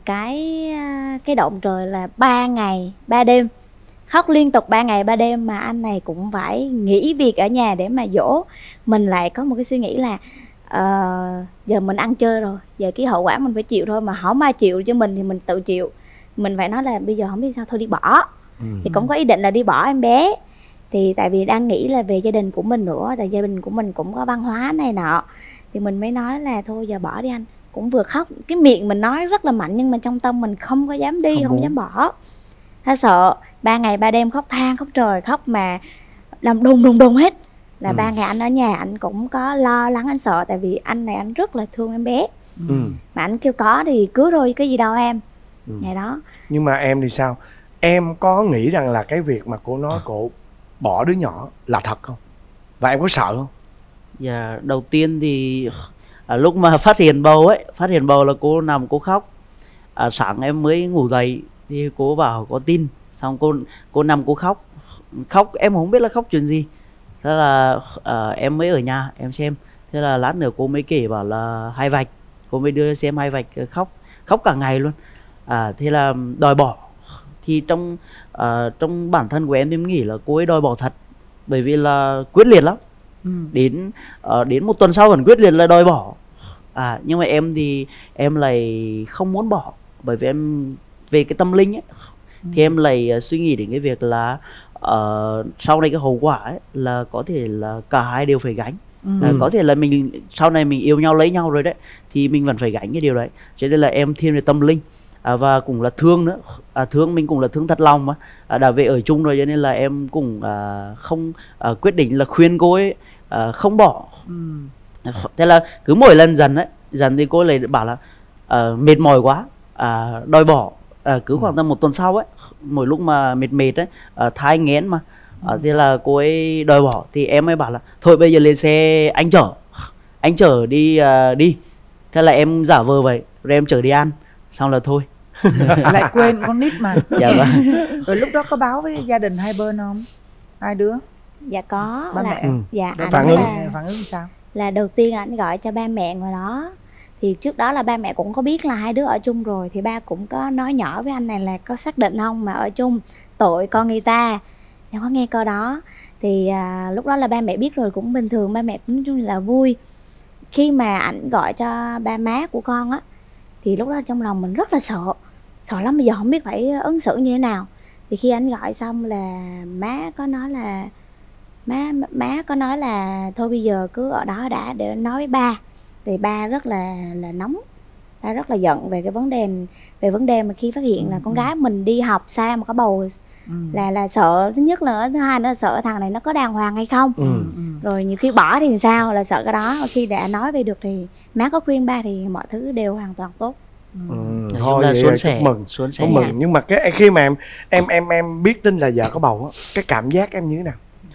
cái động trời là 3 ngày 3 đêm, khóc liên tục 3 ngày 3 đêm, mà anh này cũng phải nghỉ việc ở nhà để mà dỗ. Mình lại có một cái suy nghĩ là giờ mình ăn chơi rồi, giờ cái hậu quả mình phải chịu thôi, mà không ai chịu cho mình thì mình tự chịu. Mình phải nói là bây giờ không biết sao, thôi đi bỏ. Thì cũng có ý định là đi bỏ em bé. Thì tại vì đang nghĩ là về gia đình của mình nữa, tại gia đình của mình cũng có văn hóa này nọ, thì mình mới nói là thôi giờ bỏ đi anh. Cũng vừa khóc, cái miệng mình nói rất là mạnh nhưng mà trong tâm mình không có dám đi, không dám bỏ.他sợ 3 ngày 3 đêm khóc than khóc trời khóc mà làm đùng đùng hết. Là 3 ngày anh ở nhà anh cũng có lo lắng, anh sợ, tại vì anh này anh rất là thương em bé. Mà anh kêu có thì cưới rồi cái gì đâu em. Ngày đó. Nhưng mà em thì sao? Em có nghĩ rằng là cái việc mà cô nói cô bỏ đứa nhỏ là thật không? Và em có sợ không? Dạ, đầu tiên thì lúc mà phát hiện bầu là cô nằm cô khóc. Sáng em mới ngủ dậy thì cô bảo có tin, xong cô nằm cô khóc em không biết là khóc chuyện gì. Thế là em mới ở nhà em xem, thế là lát nữa cô mới kể bảo là hai vạch, cô mới đưa xem hai vạch, khóc cả ngày luôn. Thế là đòi bỏ. Thì trong bản thân của em thì em nghĩ là cô ấy đòi bỏ thật, bởi vì là quyết liệt lắm. Đến một tuần sau vẫn quyết liệt là đòi bỏ. Nhưng mà em thì em lại không muốn bỏ, bởi vì em về cái tâm linh ấy, thì em lại suy nghĩ đến cái việc là sau này cái hậu quả ấy, là có thể là cả hai đều phải gánh. Có thể là mình sau này mình yêu nhau lấy nhau rồi đấy, thì mình vẫn phải gánh cái điều đấy. Cho nên là em thiên về tâm linh. Và cũng là thương nữa, thương mình cũng là thương thật lòng mà. Đã về ở chung rồi cho nên là em cũng không quyết định là khuyên cô ấy không bỏ. Thế là cứ mỗi lần dần thì cô ấy lại bảo là mệt mỏi quá, đòi bỏ. Cứ khoảng tầm một tuần sau ấy, mỗi lúc mà mệt ấy, thai nghén mà, thế là cô ấy đòi bỏ. Thì em mới bảo là thôi bây giờ lên xe anh chở đi. Thế là em giả vờ vậy rồi em chở đi ăn, xong là thôi. Lại quên con nít mà. Dạ vâng. Rồi lúc đó có báo với gia đình hai bên không? Hai đứa? Dạ có. Ba mẹ. Dạ phản ứng sao? Là đầu tiên là anh gọi cho ba mẹ ngoài đó. Thì trước đó là ba mẹ cũng có biết là hai đứa ở chung rồi, thì ba cũng có nói nhỏ với anh này là có xác định không mà ở chung tội con người ta. Em có nghe câu đó. Thì lúc đó là ba mẹ biết rồi cũng bình thường, ba mẹ cũng chung là vui. Khi mà ảnh gọi cho ba má của con á, thì lúc đó trong lòng mình rất là sợ lắm, bây giờ không biết phải ứng xử như thế nào. Thì khi anh gọi xong là má có nói là thôi bây giờ cứ ở đó đã để nói với ba. Thì ba rất là nóng, ba rất là giận về cái vấn đề mà khi phát hiện là con gái mình đi học xa mà có bầu, là sợ. Thứ nhất là thứ hai nữa là sợ thằng này nó có đàng hoàng hay không. Rồi nhiều khi bỏ thì sao, là sợ cái đó. Khi đã nói về được thì má có khuyên ba thì mọi thứ đều hoàn toàn tốt. Thôi là suôn sẻ mừng. Nhưng mà cái khi mà em biết tin là vợ có bầu á, cái cảm giác em như thế nào?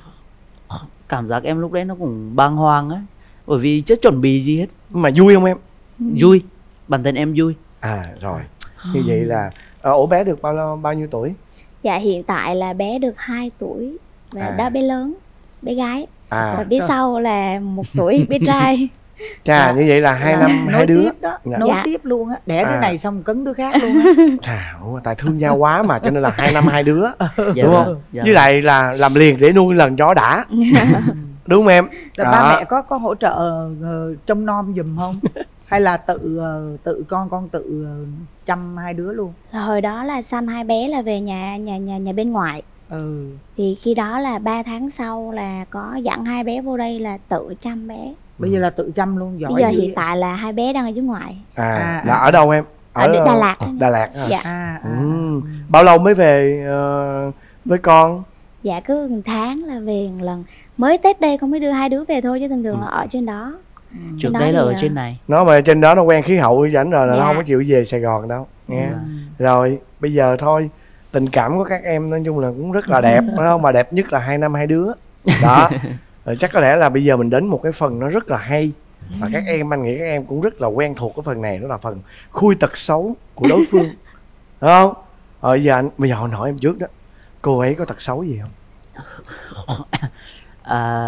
Cảm giác em lúc đấy nó cũng bàng hoàng á, bởi vì chưa chuẩn bị gì hết. Mà vui không em? Vui, bản thân em vui. Rồi như vậy là ủa bé được bao nhiêu tuổi? Dạ hiện tại là bé được 2 tuổi. Và đó bé lớn, bé gái. Và phía sau là 1 tuổi bé trai. Chà, như vậy là 2 năm 2 đứa. Tiếp đó, nối tiếp luôn á, đẻ đứa này xong cứng đứa khác luôn á. Tại thương nhau quá mà, cho nên là 2 năm 2 đứa. Dạ, đúng không? Dạ. Với lại là làm liền để nuôi lần chó đã. Đúng không em? Ba mẹ có hỗ trợ trông nom giùm không? Hay là tự con tự chăm hai đứa luôn? Hồi đó là sanh hai bé là về nhà bên ngoại. Thì khi đó là 3 tháng sau là có dẫn hai bé vô đây là tự chăm bé. Bây giờ là tự chăm luôn, giỏi. Bây giờ hiện tại là hai bé đang ở dưới ngoại. Là ở đâu em? Ở Đà Lạt. Đà Lạt. Dạ. Bao lâu mới về với con? Dạ cứ 1 tháng là về một lần. Mới Tết đây con mới đưa hai đứa về thôi, chứ thường thường là ở trên đó. Trước đấy là ở trên này. Nó mà trên đó nó quen khí hậu rảnh rồi là nó không có chịu về Sài Gòn đâu nghe. Rồi bây giờ thôi, tình cảm của các em nói chung là cũng rất là đẹp, phải không? Mà đẹp nhất là 2 năm 2 đứa đó. Rồi chắc có lẽ là bây giờ mình đến một cái phần nó rất là hay, và các em, anh nghĩ các em cũng rất là quen thuộc cái phần này, đó là phần khui tật xấu của đối phương. Đúng không? Bây giờ anh hỏi em trước đó, cô ấy có tật xấu gì không?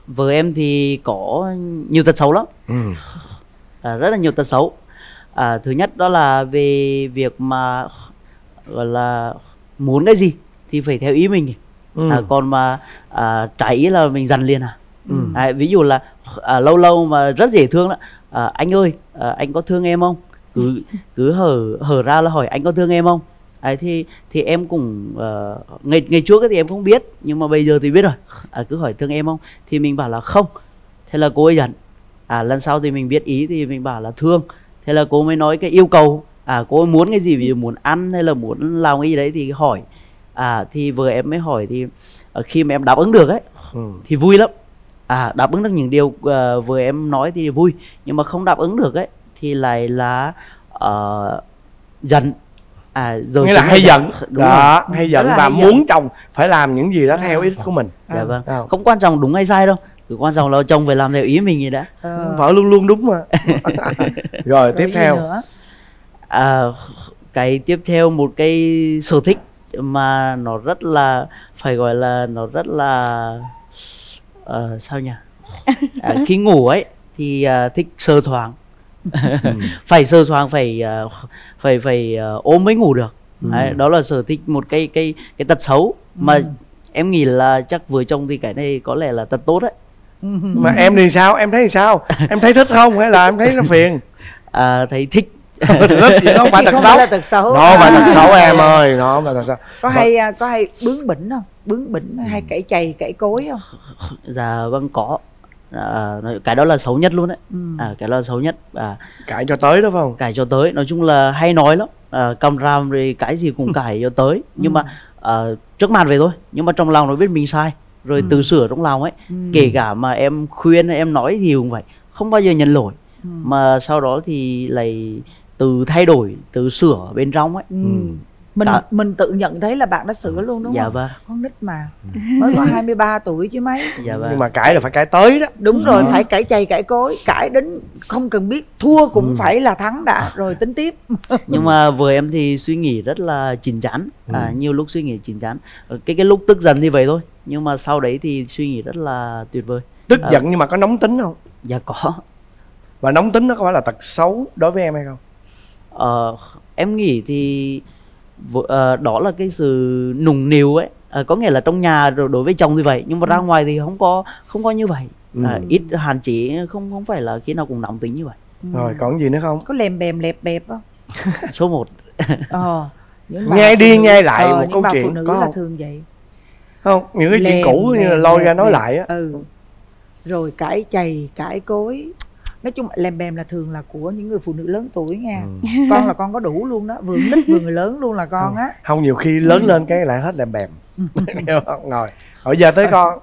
Vợ em thì có nhiều tật xấu lắm. Rất là nhiều tật xấu. Thứ nhất đó là về việc mà gọi là muốn cái gì thì phải theo ý mình. Còn mà trái ý là mình dằn liền ví dụ là lâu lâu mà rất dễ thương đó. Anh ơi, anh có thương em không? Cứ hở ra là hỏi anh có thương em không? Thì em cũng ngày trước thì em không biết, nhưng mà bây giờ thì biết rồi. Cứ hỏi thương em không, thì mình bảo là không. Thế là cô ấy giận. Lần sau thì mình biết ý thì mình bảo là thương. Thế là cô mới nói cái yêu cầu, cô ấy muốn cái gì, ví dụ muốn ăn hay là muốn làm cái gì đấy thì hỏi. Thì vợ em mới hỏi, thì khi mà em đáp ứng được ấy thì vui lắm. Đáp ứng được những điều vợ em nói thì vui, nhưng mà không đáp ứng được ấy thì lại là giận. Rồi nghĩa là hay giận đó, hay giận và muốn giận. chồng phải làm những gì đó theo ý của mình. Dạ vâng. Không quan trọng đúng hay sai đâu, cứ quan trọng là chồng phải làm theo ý mình vậy đã. Vợ luôn luôn đúng mà. Rồi tiếp theo cái tiếp theo, một cái sở thích mà nó rất là, phải gọi là nó rất là sao nhỉ, khi ngủ ấy thì thích sờ soạng. Phải sờ soạng, phải ôm mới ngủ được. Đó là sở thích, một cái tật xấu mà em nghĩ là chắc vợ chồng thì cái này có lẽ là tật tốt đấy. Mà em thì sao, em thấy thì sao, em thấy thích không hay là em thấy nó phiền? Thấy thích. Thích gì, nó không phải tật xấu. Nó phải tật xấu em ơi, nó không phải tật xấu. Có hay bướng bỉnh không? Bướng bỉnh hay cãi chày cãi cối không? Dạ vâng, có. Cái đó là xấu nhất luôn đấy. Cái đó là xấu nhất. Cãi cho tới đó phải không? Cãi cho tới, nói chung là hay nói lắm. Cầm ram rồi cái gì cũng cãi cho tới. Nhưng mà trước mặt về thôi, nhưng mà trong lòng nó biết mình sai rồi tự sửa trong lòng ấy. Kể cả mà em khuyên hay em nói gì cũng vậy, không bao giờ nhận lỗi. Mà sau đó thì lại tự thay đổi, tự sửa bên trong ấy. Mình tự nhận thấy là bạn đã sửa luôn đúng dạ không? Vâng. Con nít mà mới có 23 tuổi chứ mấy. Dạ vâng. Nhưng mà cãi là phải cãi tới đó. Đúng rồi, phải cãi chày cãi cối, cãi đến không cần biết thua cũng phải là thắng đã rồi tính tiếp. Nhưng mà vợ em thì suy nghĩ rất là chín chắn. Nhiều lúc suy nghĩ chín chắn. Cái lúc tức giận thì vậy thôi, nhưng mà sau đấy thì suy nghĩ rất là tuyệt vời. Tức giận nhưng mà có nóng tính không? Dạ có. Và nóng tính nó có phải là tật xấu đối với em hay không? Em nghĩ thì đó là cái sự nùng nịu ấy. Có nghĩa là trong nhà đối với chồng thì vậy, nhưng mà ra ngoài thì không có như vậy. Ít hạn chế, không phải là khi nào cũng nóng tính như vậy. Rồi còn gì nữa không? Có lèm bèm lẹp bẹp không? Số 1. Nghe đi nghe lại một câu chuyện phụ nữ có là không? thường vậy. Không, những cái chuyện cũ như là lôi ra nói lại á. Rồi cãi chày cãi cối. Nói chung lèm bèm là thường là của những người phụ nữ lớn tuổi nha. Con là con có đủ luôn đó, vừa nít vừa người lớn luôn là con á. Không, nhiều khi lớn lên cái lại hết lèm bèm. Rồi bây giờ tới con.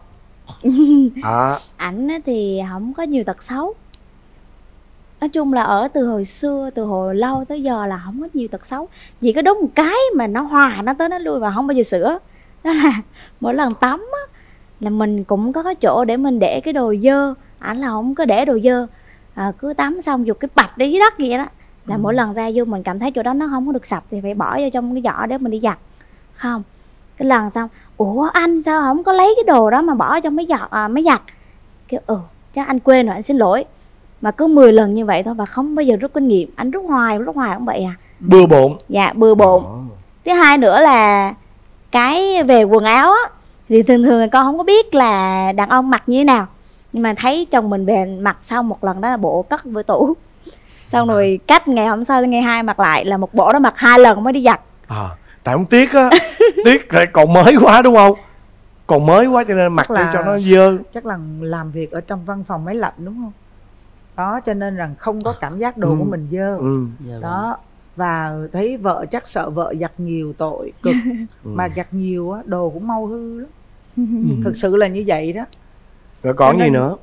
Ảnh thì không có nhiều tật xấu. Nói chung là ở từ hồi xưa, từ hồi lâu tới giờ là không có nhiều tật xấu. Chỉ có đúng một cái mà nó hoài nó tới nó lui và không bao giờ sửa. Đó là mỗi lần tắm á, là mình cũng có cái chỗ để mình để cái đồ dơ. Ảnh là không có để đồ dơ. Cứ tắm xong dục cái bạch đi dưới đất vậy đó, là mỗi lần ra vô mình cảm thấy chỗ đó nó không có được sạch thì phải bỏ vô trong cái giỏ để mình đi giặt. Không, cái lần xong ủa anh sao không có lấy cái đồ đó mà bỏ trong máy giặt, kêu chắc anh quên rồi, anh xin lỗi. Mà cứ 10 lần như vậy thôi và không bao giờ rút kinh nghiệm. Anh rút hoài cũng vậy à. Bừa bộn. Dạ bừa bộn. Thứ hai nữa là cái về quần áo á, thì thường là con không có biết là đàn ông mặc như thế nào, nhưng mà thấy chồng mình về mặc xong một lần đó là bộ cất vào tủ, xong rồi cách ngày hôm sau ngày 2 mặc lại là một bộ đó mặc 2 lần mới đi giặt. Tại không tiếc á. Tiếc tại còn mới quá đúng không? Còn mới quá cho nên mặc cho nó dơ. Chắc là làm việc ở trong văn phòng máy lạnh đúng không? Đó cho nên rằng không có cảm giác đồ của mình dơ. Đó. Và thấy vợ chắc sợ vợ giặt nhiều tội cực. Mà giặt nhiều á đồ cũng mau hư lắm. Thực sự là như vậy đó. Rồi còn gì nữa?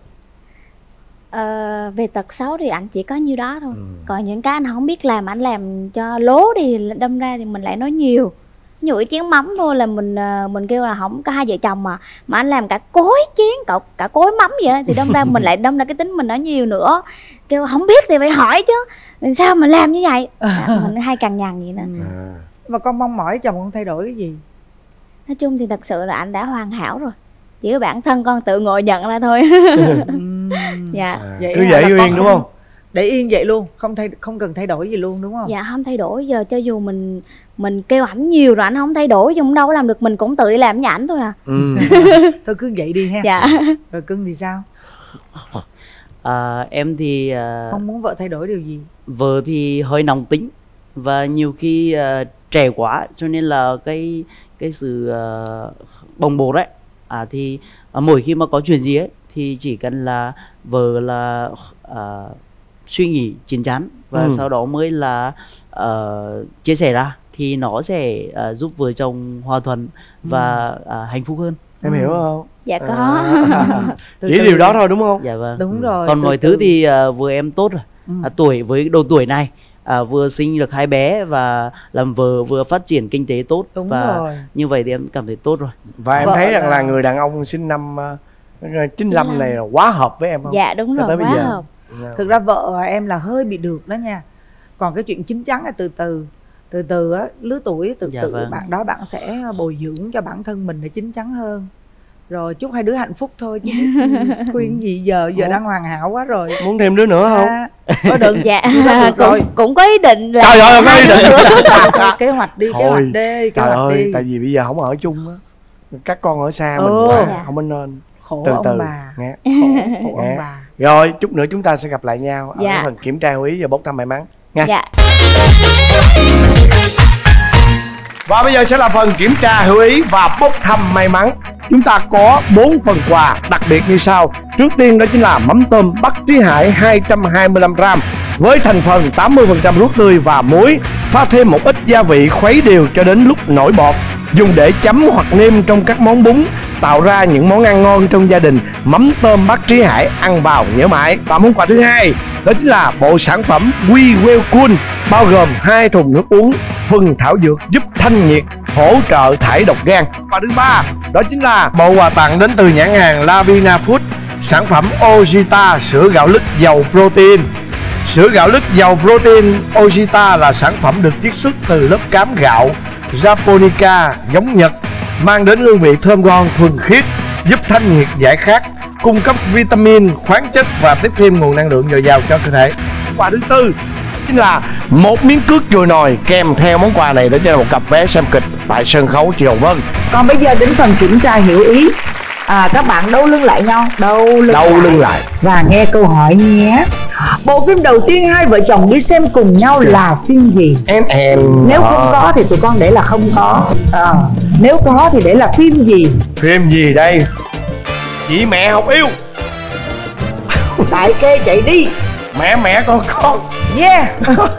Về tật xấu thì anh chỉ có nhiêu đó thôi. Còn những cái anh không biết làm, anh làm cho lố thì đâm ra thì mình lại nói nhiều. Ví dụ cái chén mắm thôi là mình kêu là không có hai vợ chồng mà anh làm cả cối chén, cả cối mắm vậy đó, thì đâm ra mình lại đâm ra cái tính mình nói nhiều nữa. Kêu không biết thì phải hỏi chứ, sao mà làm như vậy. Mình hay cằn nhằn vậy nữa. Mà con mong mỏi chồng con thay đổi cái gì? Nói chung thì thật sự là anh đã hoàn hảo rồi. Chỉ có bản thân con tự ngồi nhận ra thôi. Dạ. Vậy cứ vậy yên đúng không? Để yên vậy luôn, không cần thay đổi gì luôn đúng không? Dạ không thay đổi. Giờ cho dù mình kêu ảnh nhiều rồi ảnh không thay đổi, nhưng đâu có làm được, mình cũng tự đi làm với ảnh thôi à. Thôi cứ vậy đi ha. Dạ. Rồi cưng thì sao? Em thì không muốn vợ thay đổi điều gì? Vợ thì hơi nóng tính và nhiều khi trẻ quá, cho nên là cái sự bồng bột đấy. Thì mỗi khi mà có chuyện gì ấy thì chỉ cần là vợ là suy nghĩ chín chắn và sau đó mới là chia sẻ ra thì nó sẽ giúp vợ chồng hòa thuận và hạnh phúc hơn. Em hiểu không? Dạ có. Chỉ điều đó thôi đúng không? Dạ vâng. Đúng rồi. Còn mọi thứ thì vừa em tốt rồi. Với độ tuổi này vừa sinh được 2 bé và làm vợ vừa phát triển kinh tế tốt. Đúng và rồi. như vậy thì em cảm thấy tốt rồi. Và em thấy rằng là người đàn ông sinh năm 95 này là quá hợp với em không? Dạ đúng rồi, quá hợp. Thực ra vợ em là hơi bị được đó nha. Còn cái chuyện chín chắn là từ từ á, lứa tuổi tự vâng. bạn đó bạn sẽ bồi dưỡng cho bản thân mình để chín chắn hơn. Rồi chúc hai đứa hạnh phúc thôi chứ khuyên gì giờ đang hoàn hảo quá rồi. Muốn thêm đứa nữa không? Có đừng. Dạ cũng có ý định là trời ơi, có ý định. Kế hoạch đi, kế hoạch đi. Trời ơi, tại vì bây giờ không ở chung á, các con ở xa mình quá, không có nên. Khổ từ ông từ bà. Nghe. Khổ ông bà. Rồi chút nữa chúng ta sẽ gặp lại nhau ở phần kiểm tra hữu ý và bốc thăm may mắn nha. Dạ. Và bây giờ sẽ là phần kiểm tra hữu ý và bốc thăm may mắn. Chúng ta có 4 phần quà đặc biệt như sau. Trước tiên đó chính là mắm tôm Bắc Trí Hải 225g với thành phần 80% ruốc tươi và muối, pha thêm một ít gia vị khuấy đều cho đến lúc nổi bọt, dùng để chấm hoặc nêm trong các món bún, tạo ra những món ăn ngon trong gia đình. Mắm tôm Bắc Trí Hải, ăn vào nhớ mãi. Và món quà thứ hai đó chính là bộ sản phẩm We Well Cool, bao gồm 2 thùng nước uống thuần thảo dược giúp thanh nhiệt, hỗ trợ thải độc gan. Và thứ ba đó chính là bộ quà tặng đến từ nhãn hàng Lavina Food, sản phẩm Ojita sữa gạo lứt giàu protein. Sữa gạo lứt giàu protein Ojita là sản phẩm được chiết xuất từ lớp cám gạo Japonica giống Nhật, mang đến hương vị thơm ngon thuần khiết, giúp thanh nhiệt giải khát, cung cấp vitamin, khoáng chất và tiếp thêm nguồn năng lượng dồi dào cho cơ thể. Quà thứ tư chính là một miếng cước chùi nồi, kèm theo món quà này đó chính là một cặp vé xem kịch tại sân khấu Chị Hồng Vân. Còn bây giờ đến phần kiểm tra hiểu ý. Các bạn đấu lưng lại nhau, đấu lưng lại và nghe câu hỏi nhé. Bộ phim đầu tiên hai vợ chồng đi xem cùng nhau là phim gì? Nếu không có thì tụi con để là không có. Nếu có thì để là phim gì? Phim gì đây? Chị Mẹ Học Yêu. Đại kê chạy đi. Mẹ con. Yeah.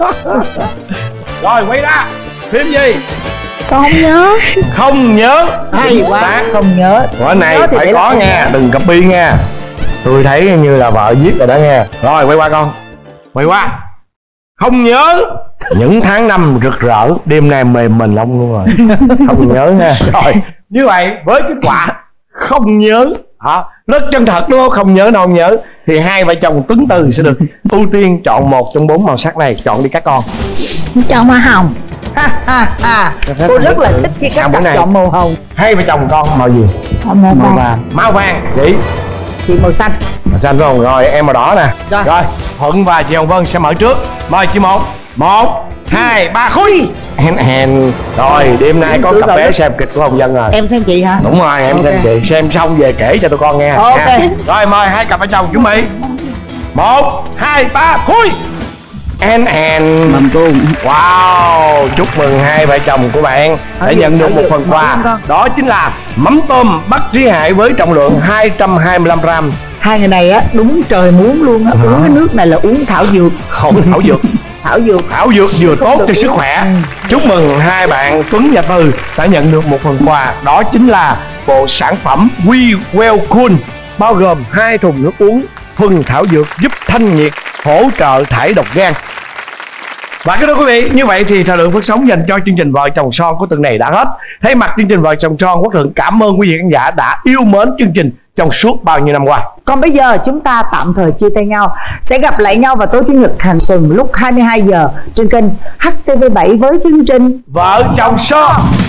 Rồi quay ra. Phim gì? Con không nhớ. Không nhớ. Hay quá, không nhớ. Quả này phải có nha, đừng copy nha. Tôi thấy như là vợ viết rồi đó nha. Rồi quay qua con. Quay qua. Không nhớ. Những tháng năm rực rỡ, đêm nay mềm mình ông luôn rồi. Không nhớ nha. Rồi như vậy với kết quả không nhớ rất chân thật đúng không? Không nhớ đâu, không nhớ thì hai vợ chồng Tuấn Từ sẽ được ưu tiên chọn một trong 4 màu sắc này. Chọn đi các con. Chọn hoa hồng. Tôi rất là thích khi các bạn chọn màu hồng. Hai vợ chồng con màu gì? Màu vàng. Màu vàng. Chị màu xanh. Màu xanh phải không? Rồi em màu đỏ nè. Rồi Thuận và chị Hồng Vân sẽ mở trước. Mời chị một. 1, 2, 3 khui. Rồi đêm nay có cặp vé xem kịch của Hồng Vân rồi. Em xem chị hả? Đúng rồi, em xem chị. Xem xong về kể cho tụi con nghe. Rồi mời hai cặp vợ chồng chuẩn bị. 1, 2, 3 khui. Mâm cơm. Wow, chúc mừng hai vợ chồng của bạn đã nhận được một phần quà. Đó chính là mắm tôm Bắc Trí Hải với trọng lượng 225g. Hai người này á đúng trời muốn luôn á. Uống cái nước này là uống thảo dược. Không, thảo dược. Thảo dược vừa tốt cho sức khỏe. Chúc mừng hai bạn Tuấn và Từ đã nhận được một phần quà. Đó chính là bộ sản phẩm We Well Cool, bao gồm 2 thùng nước uống thuần thảo dược giúp thanh nhiệt, hỗ trợ thải độc gan. Và kính thưa quý vị, như vậy thì thời lượng phát sóng dành cho chương trình Vợ Chồng Son của tuần này đã hết. Thay mặt chương trình Vợ Chồng Son, Quốc Thuận cảm ơn quý vị khán giả đã yêu mến chương trình trong suốt bao nhiêu năm qua. Còn bây giờ chúng ta tạm thời chia tay nhau. Sẽ gặp lại nhau vào tối Chủ nhật hàng tuần lúc 22 giờ trên kênh HTV7 với chương trình Vợ Chồng Son.